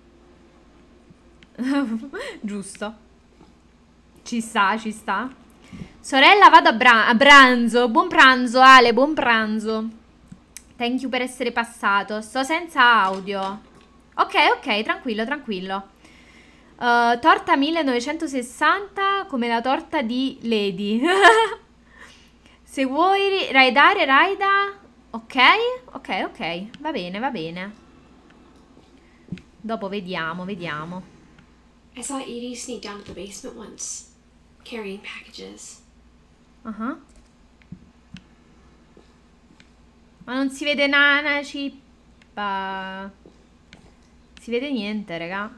Giusto. Ci sta, ci sta. Sorella, vado a pranzo. Buon pranzo, Ale, buon pranzo. Thank you per essere passato. Sto senza audio. Ok, ok, tranquillo, tranquillo. Torta 1960 come la torta di Lady. Se vuoi raidare, raida. Ok, ok, ok. Va bene, va bene. Dopo vediamo, vediamo. I saw Edie sneak down to the basement once, carrying packages. Ma non si vede una cippa. Si vede niente, raga.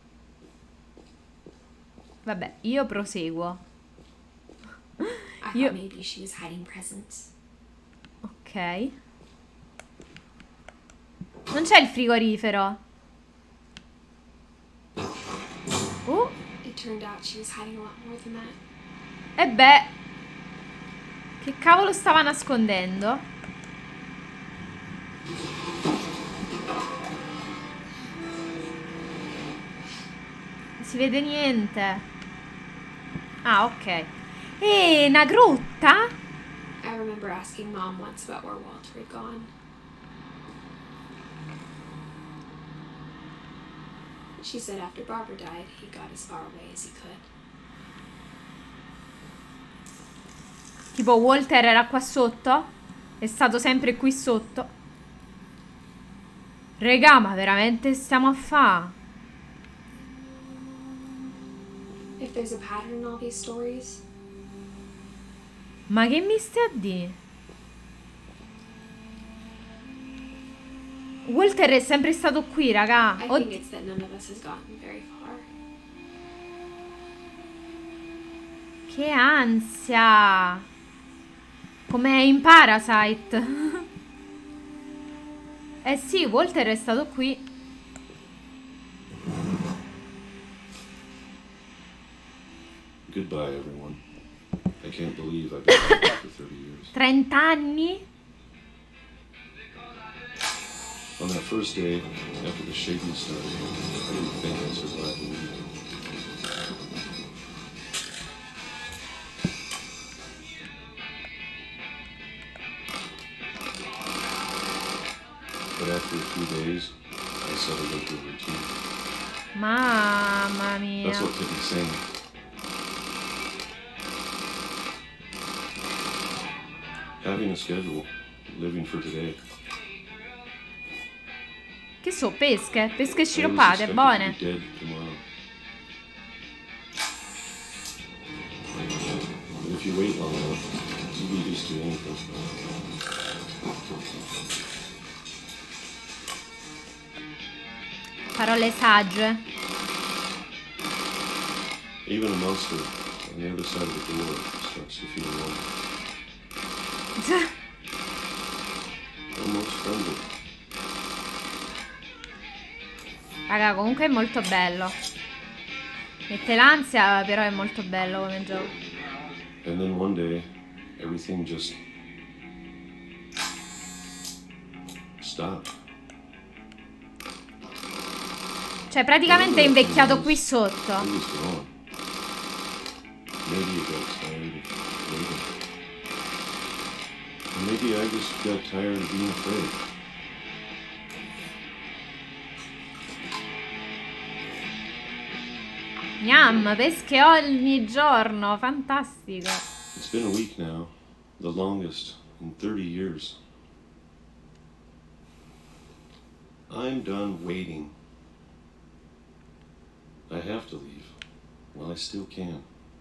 Vabbè, io proseguo. I thought maybe she was hiding presents. Ok. Non c'è il frigorifero. It turned out she was hiding a lot more than that. E beh. Che cavolo stava nascondendo? Non si vede niente. Ah, ok. Una grotta? I remember asking Mom once about where Walter had gone. She said after Barbara died, he got as far away as he could. Tipo Walter era qua sotto? È stato sempre qui sotto? Regà, ma veramente stiamo a fa'? If there's a pattern in all these stories, Ma che mi stai a dire? Walter è sempre stato qui, raga. I think it's that none of us has gotten very far. Che ansia. Come in Parasite. Eh sì, Walter è stato qui. Goodbye, everyone. I can't believe I've been here for 30 years. 30 anni? On that first day, after the shaking started, I didn't think I'd survive the week. But after a few days, I settled into a routine. Mamma mia. That's what kept me sane. Having a schedule, living for today. Che so, pesche? Pesche sciroppate, buone. Dead tomorrow. But if you wait long enough, you get used to anything. Parole sagge. Even a monster on the other side of the door starts to feel warm. Almost friendly. Raga, comunque è molto bello. Mette l'ansia, però è molto bello come gioco. And then one day, everything just stop. Cioè, praticamente è invecchiato qui sotto. It was wrong. Maybe you got tired of waiting. Or maybe I just got tired of being afraid. Gnam, pesche ogni giorno, fantastico. It's been a week now, the longest in 30 years. I'm done waiting. I have to leave while I still can.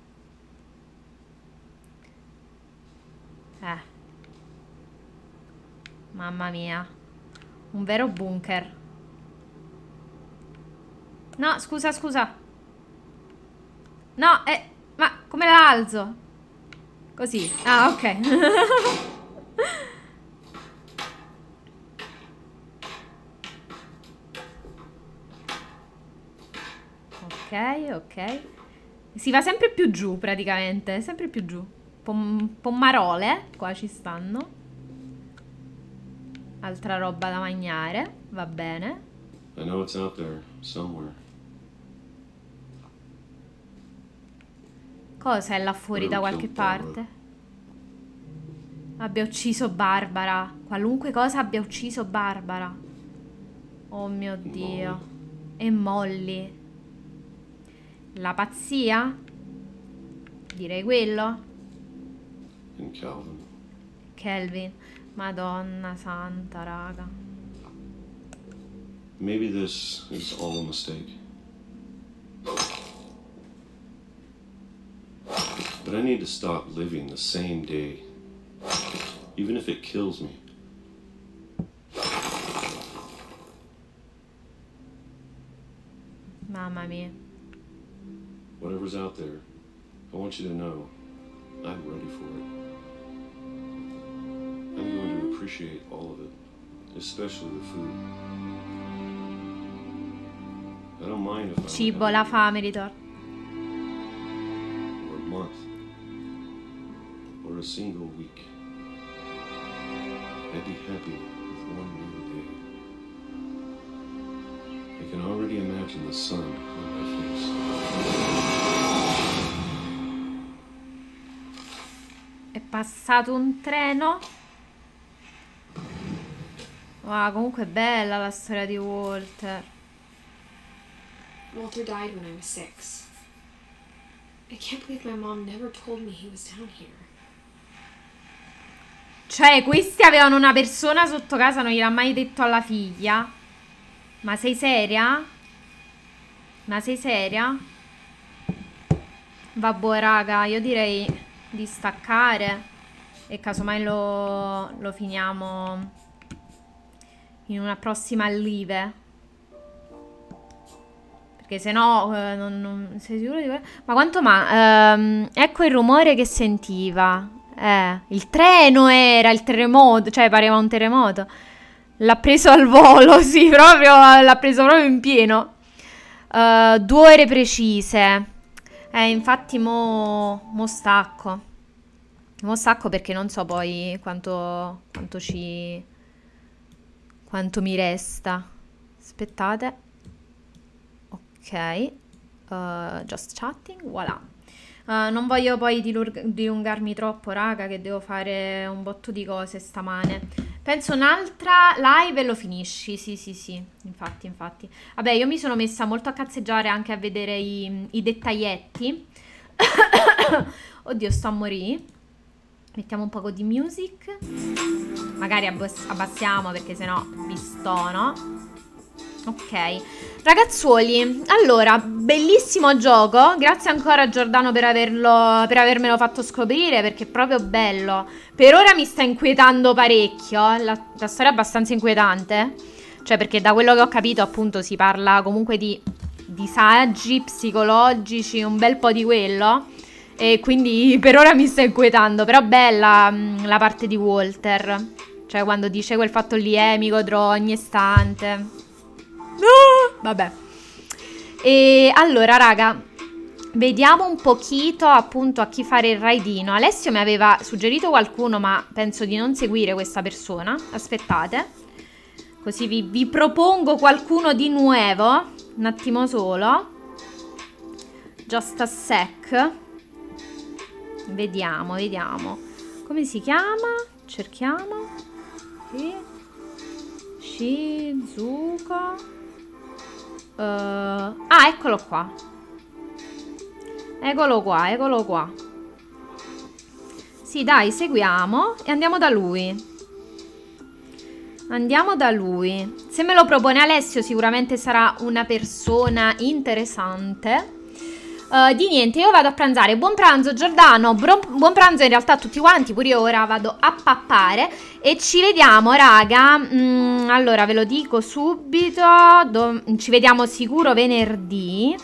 Mamma mia. Un vero bunker. No, scusa, scusa. No, ma come la alzo? Così. Ah, ok. Ok. Si va sempre più giù praticamente. Sempre più giù. Pommarole. Qua ci stanno. Altra roba da mangiare. Va bene. I know it's out there somewhere. Cosa è là fuori da qualche parte? Abbia ucciso Barbara. Qualunque cosa abbia ucciso Barbara. Oh mio Dio. E Molly. La pazzia? Direi quello. And Calvin. Calvin. Madonna santa, raga. Maybe this is all a mistake. But I need to stop living the same day, even if it kills me. Mamma mia. Whatever's out there, I want you to know I'm ready for it. I'm going to appreciate all of it, especially the food. I don't mind if I Cibo, la fame ritorna. Or a month. Or a single week. I'd be happy with one new day. I can already imagine the sun on my face. È passato un treno. Wow, comunque è bella la storia di Walter. Walter died when I was 6. I can't believe my mom never told me he was down here. Cioè, questi avevano una persona sotto casa, non gliel'ha mai detto alla figlia. Ma sei seria? Ma sei seria? Vabbè, raga, io direi di staccare. E casomai lo finiamo in una prossima live. Perché se no non sei sicuro di quello? Ma quanto ecco il rumore che sentiva. Il treno era il terremoto. Cioè pareva un terremoto. L'ha preso al volo. Sì, proprio. L'ha preso proprio in pieno. 2 ore precise. Infatti mo stacco. Mo stacco perché non so poi quanto mi resta. Aspettate. Ok, just chatting, voilà. Non voglio poi dilungarmi troppo, raga, che devo fare un botto di cose stamane. Penso un'altra live e lo finisci, sì, infatti. Vabbè, io mi sono messa molto a cazzeggiare anche a vedere i dettaglietti. Oddio, sto a morire. Mettiamo un po' di music. Magari abbassiamo perché sennò vi stono. Ok, ragazzuoli, allora, bellissimo gioco. Grazie ancora a Giordano per avermelo fatto scoprire, perché è proprio bello. Per ora mi sta inquietando parecchio. La storia è abbastanza inquietante. Cioè, perché da quello che ho capito, appunto, si parla comunque di disagi psicologici, un bel po' di quello. E quindi per ora mi sta inquietando. Però bella la parte di Walter. Cioè, quando dice quel fatto lì, mi godrò ogni istante. Vabbè. E allora, raga, vediamo un pochino appunto a chi fare il raidino. Alessio mi aveva suggerito qualcuno, ma penso di non seguire questa persona. Aspettate. Così vi propongo qualcuno di nuovo. Un attimo solo. Just a sec. Vediamo. Come si chiama? Cerchiamo. Qui. Shizuko. Eccolo qua. Eccolo qua. Sì, dai, seguiamo e andiamo da lui. Se me lo propone Alessio sicuramente sarà una persona interessante. Di niente, io vado a pranzare. Buon pranzo Giordano, buon pranzo in realtà a tutti quanti. Pure io ora vado a pappare. E ci vediamo raga. Allora ve lo dico subito. Ci vediamo sicuro venerdì.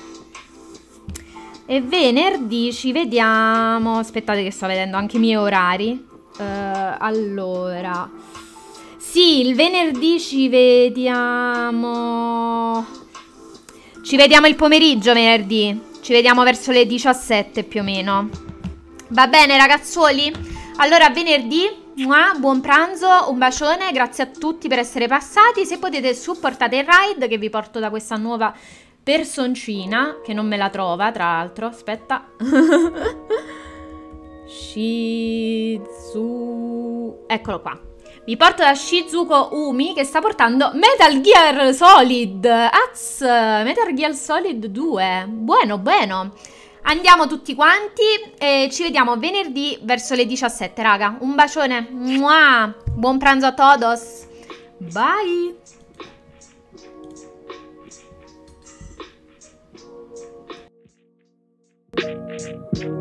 E venerdì ci vediamo. Aspettate che sto vedendo anche i miei orari. Allora sì, il venerdì ci vediamo. Ci vediamo il pomeriggio venerdì. Ci vediamo verso le 17 più o meno. Va bene ragazzuoli? Allora venerdì, buon pranzo, un bacione, grazie a tutti per essere passati. Se potete supportate il ride che vi porto da questa nuova personcina, che non me la trova tra l'altro. Aspetta. Eccolo qua. Vi porto da Shizuko Umi che sta portando Metal Gear Solid. Metal Gear Solid 2. Buono. Andiamo tutti quanti e ci vediamo venerdì verso le 17, raga. Un bacione. Buon pranzo a todos. Bye.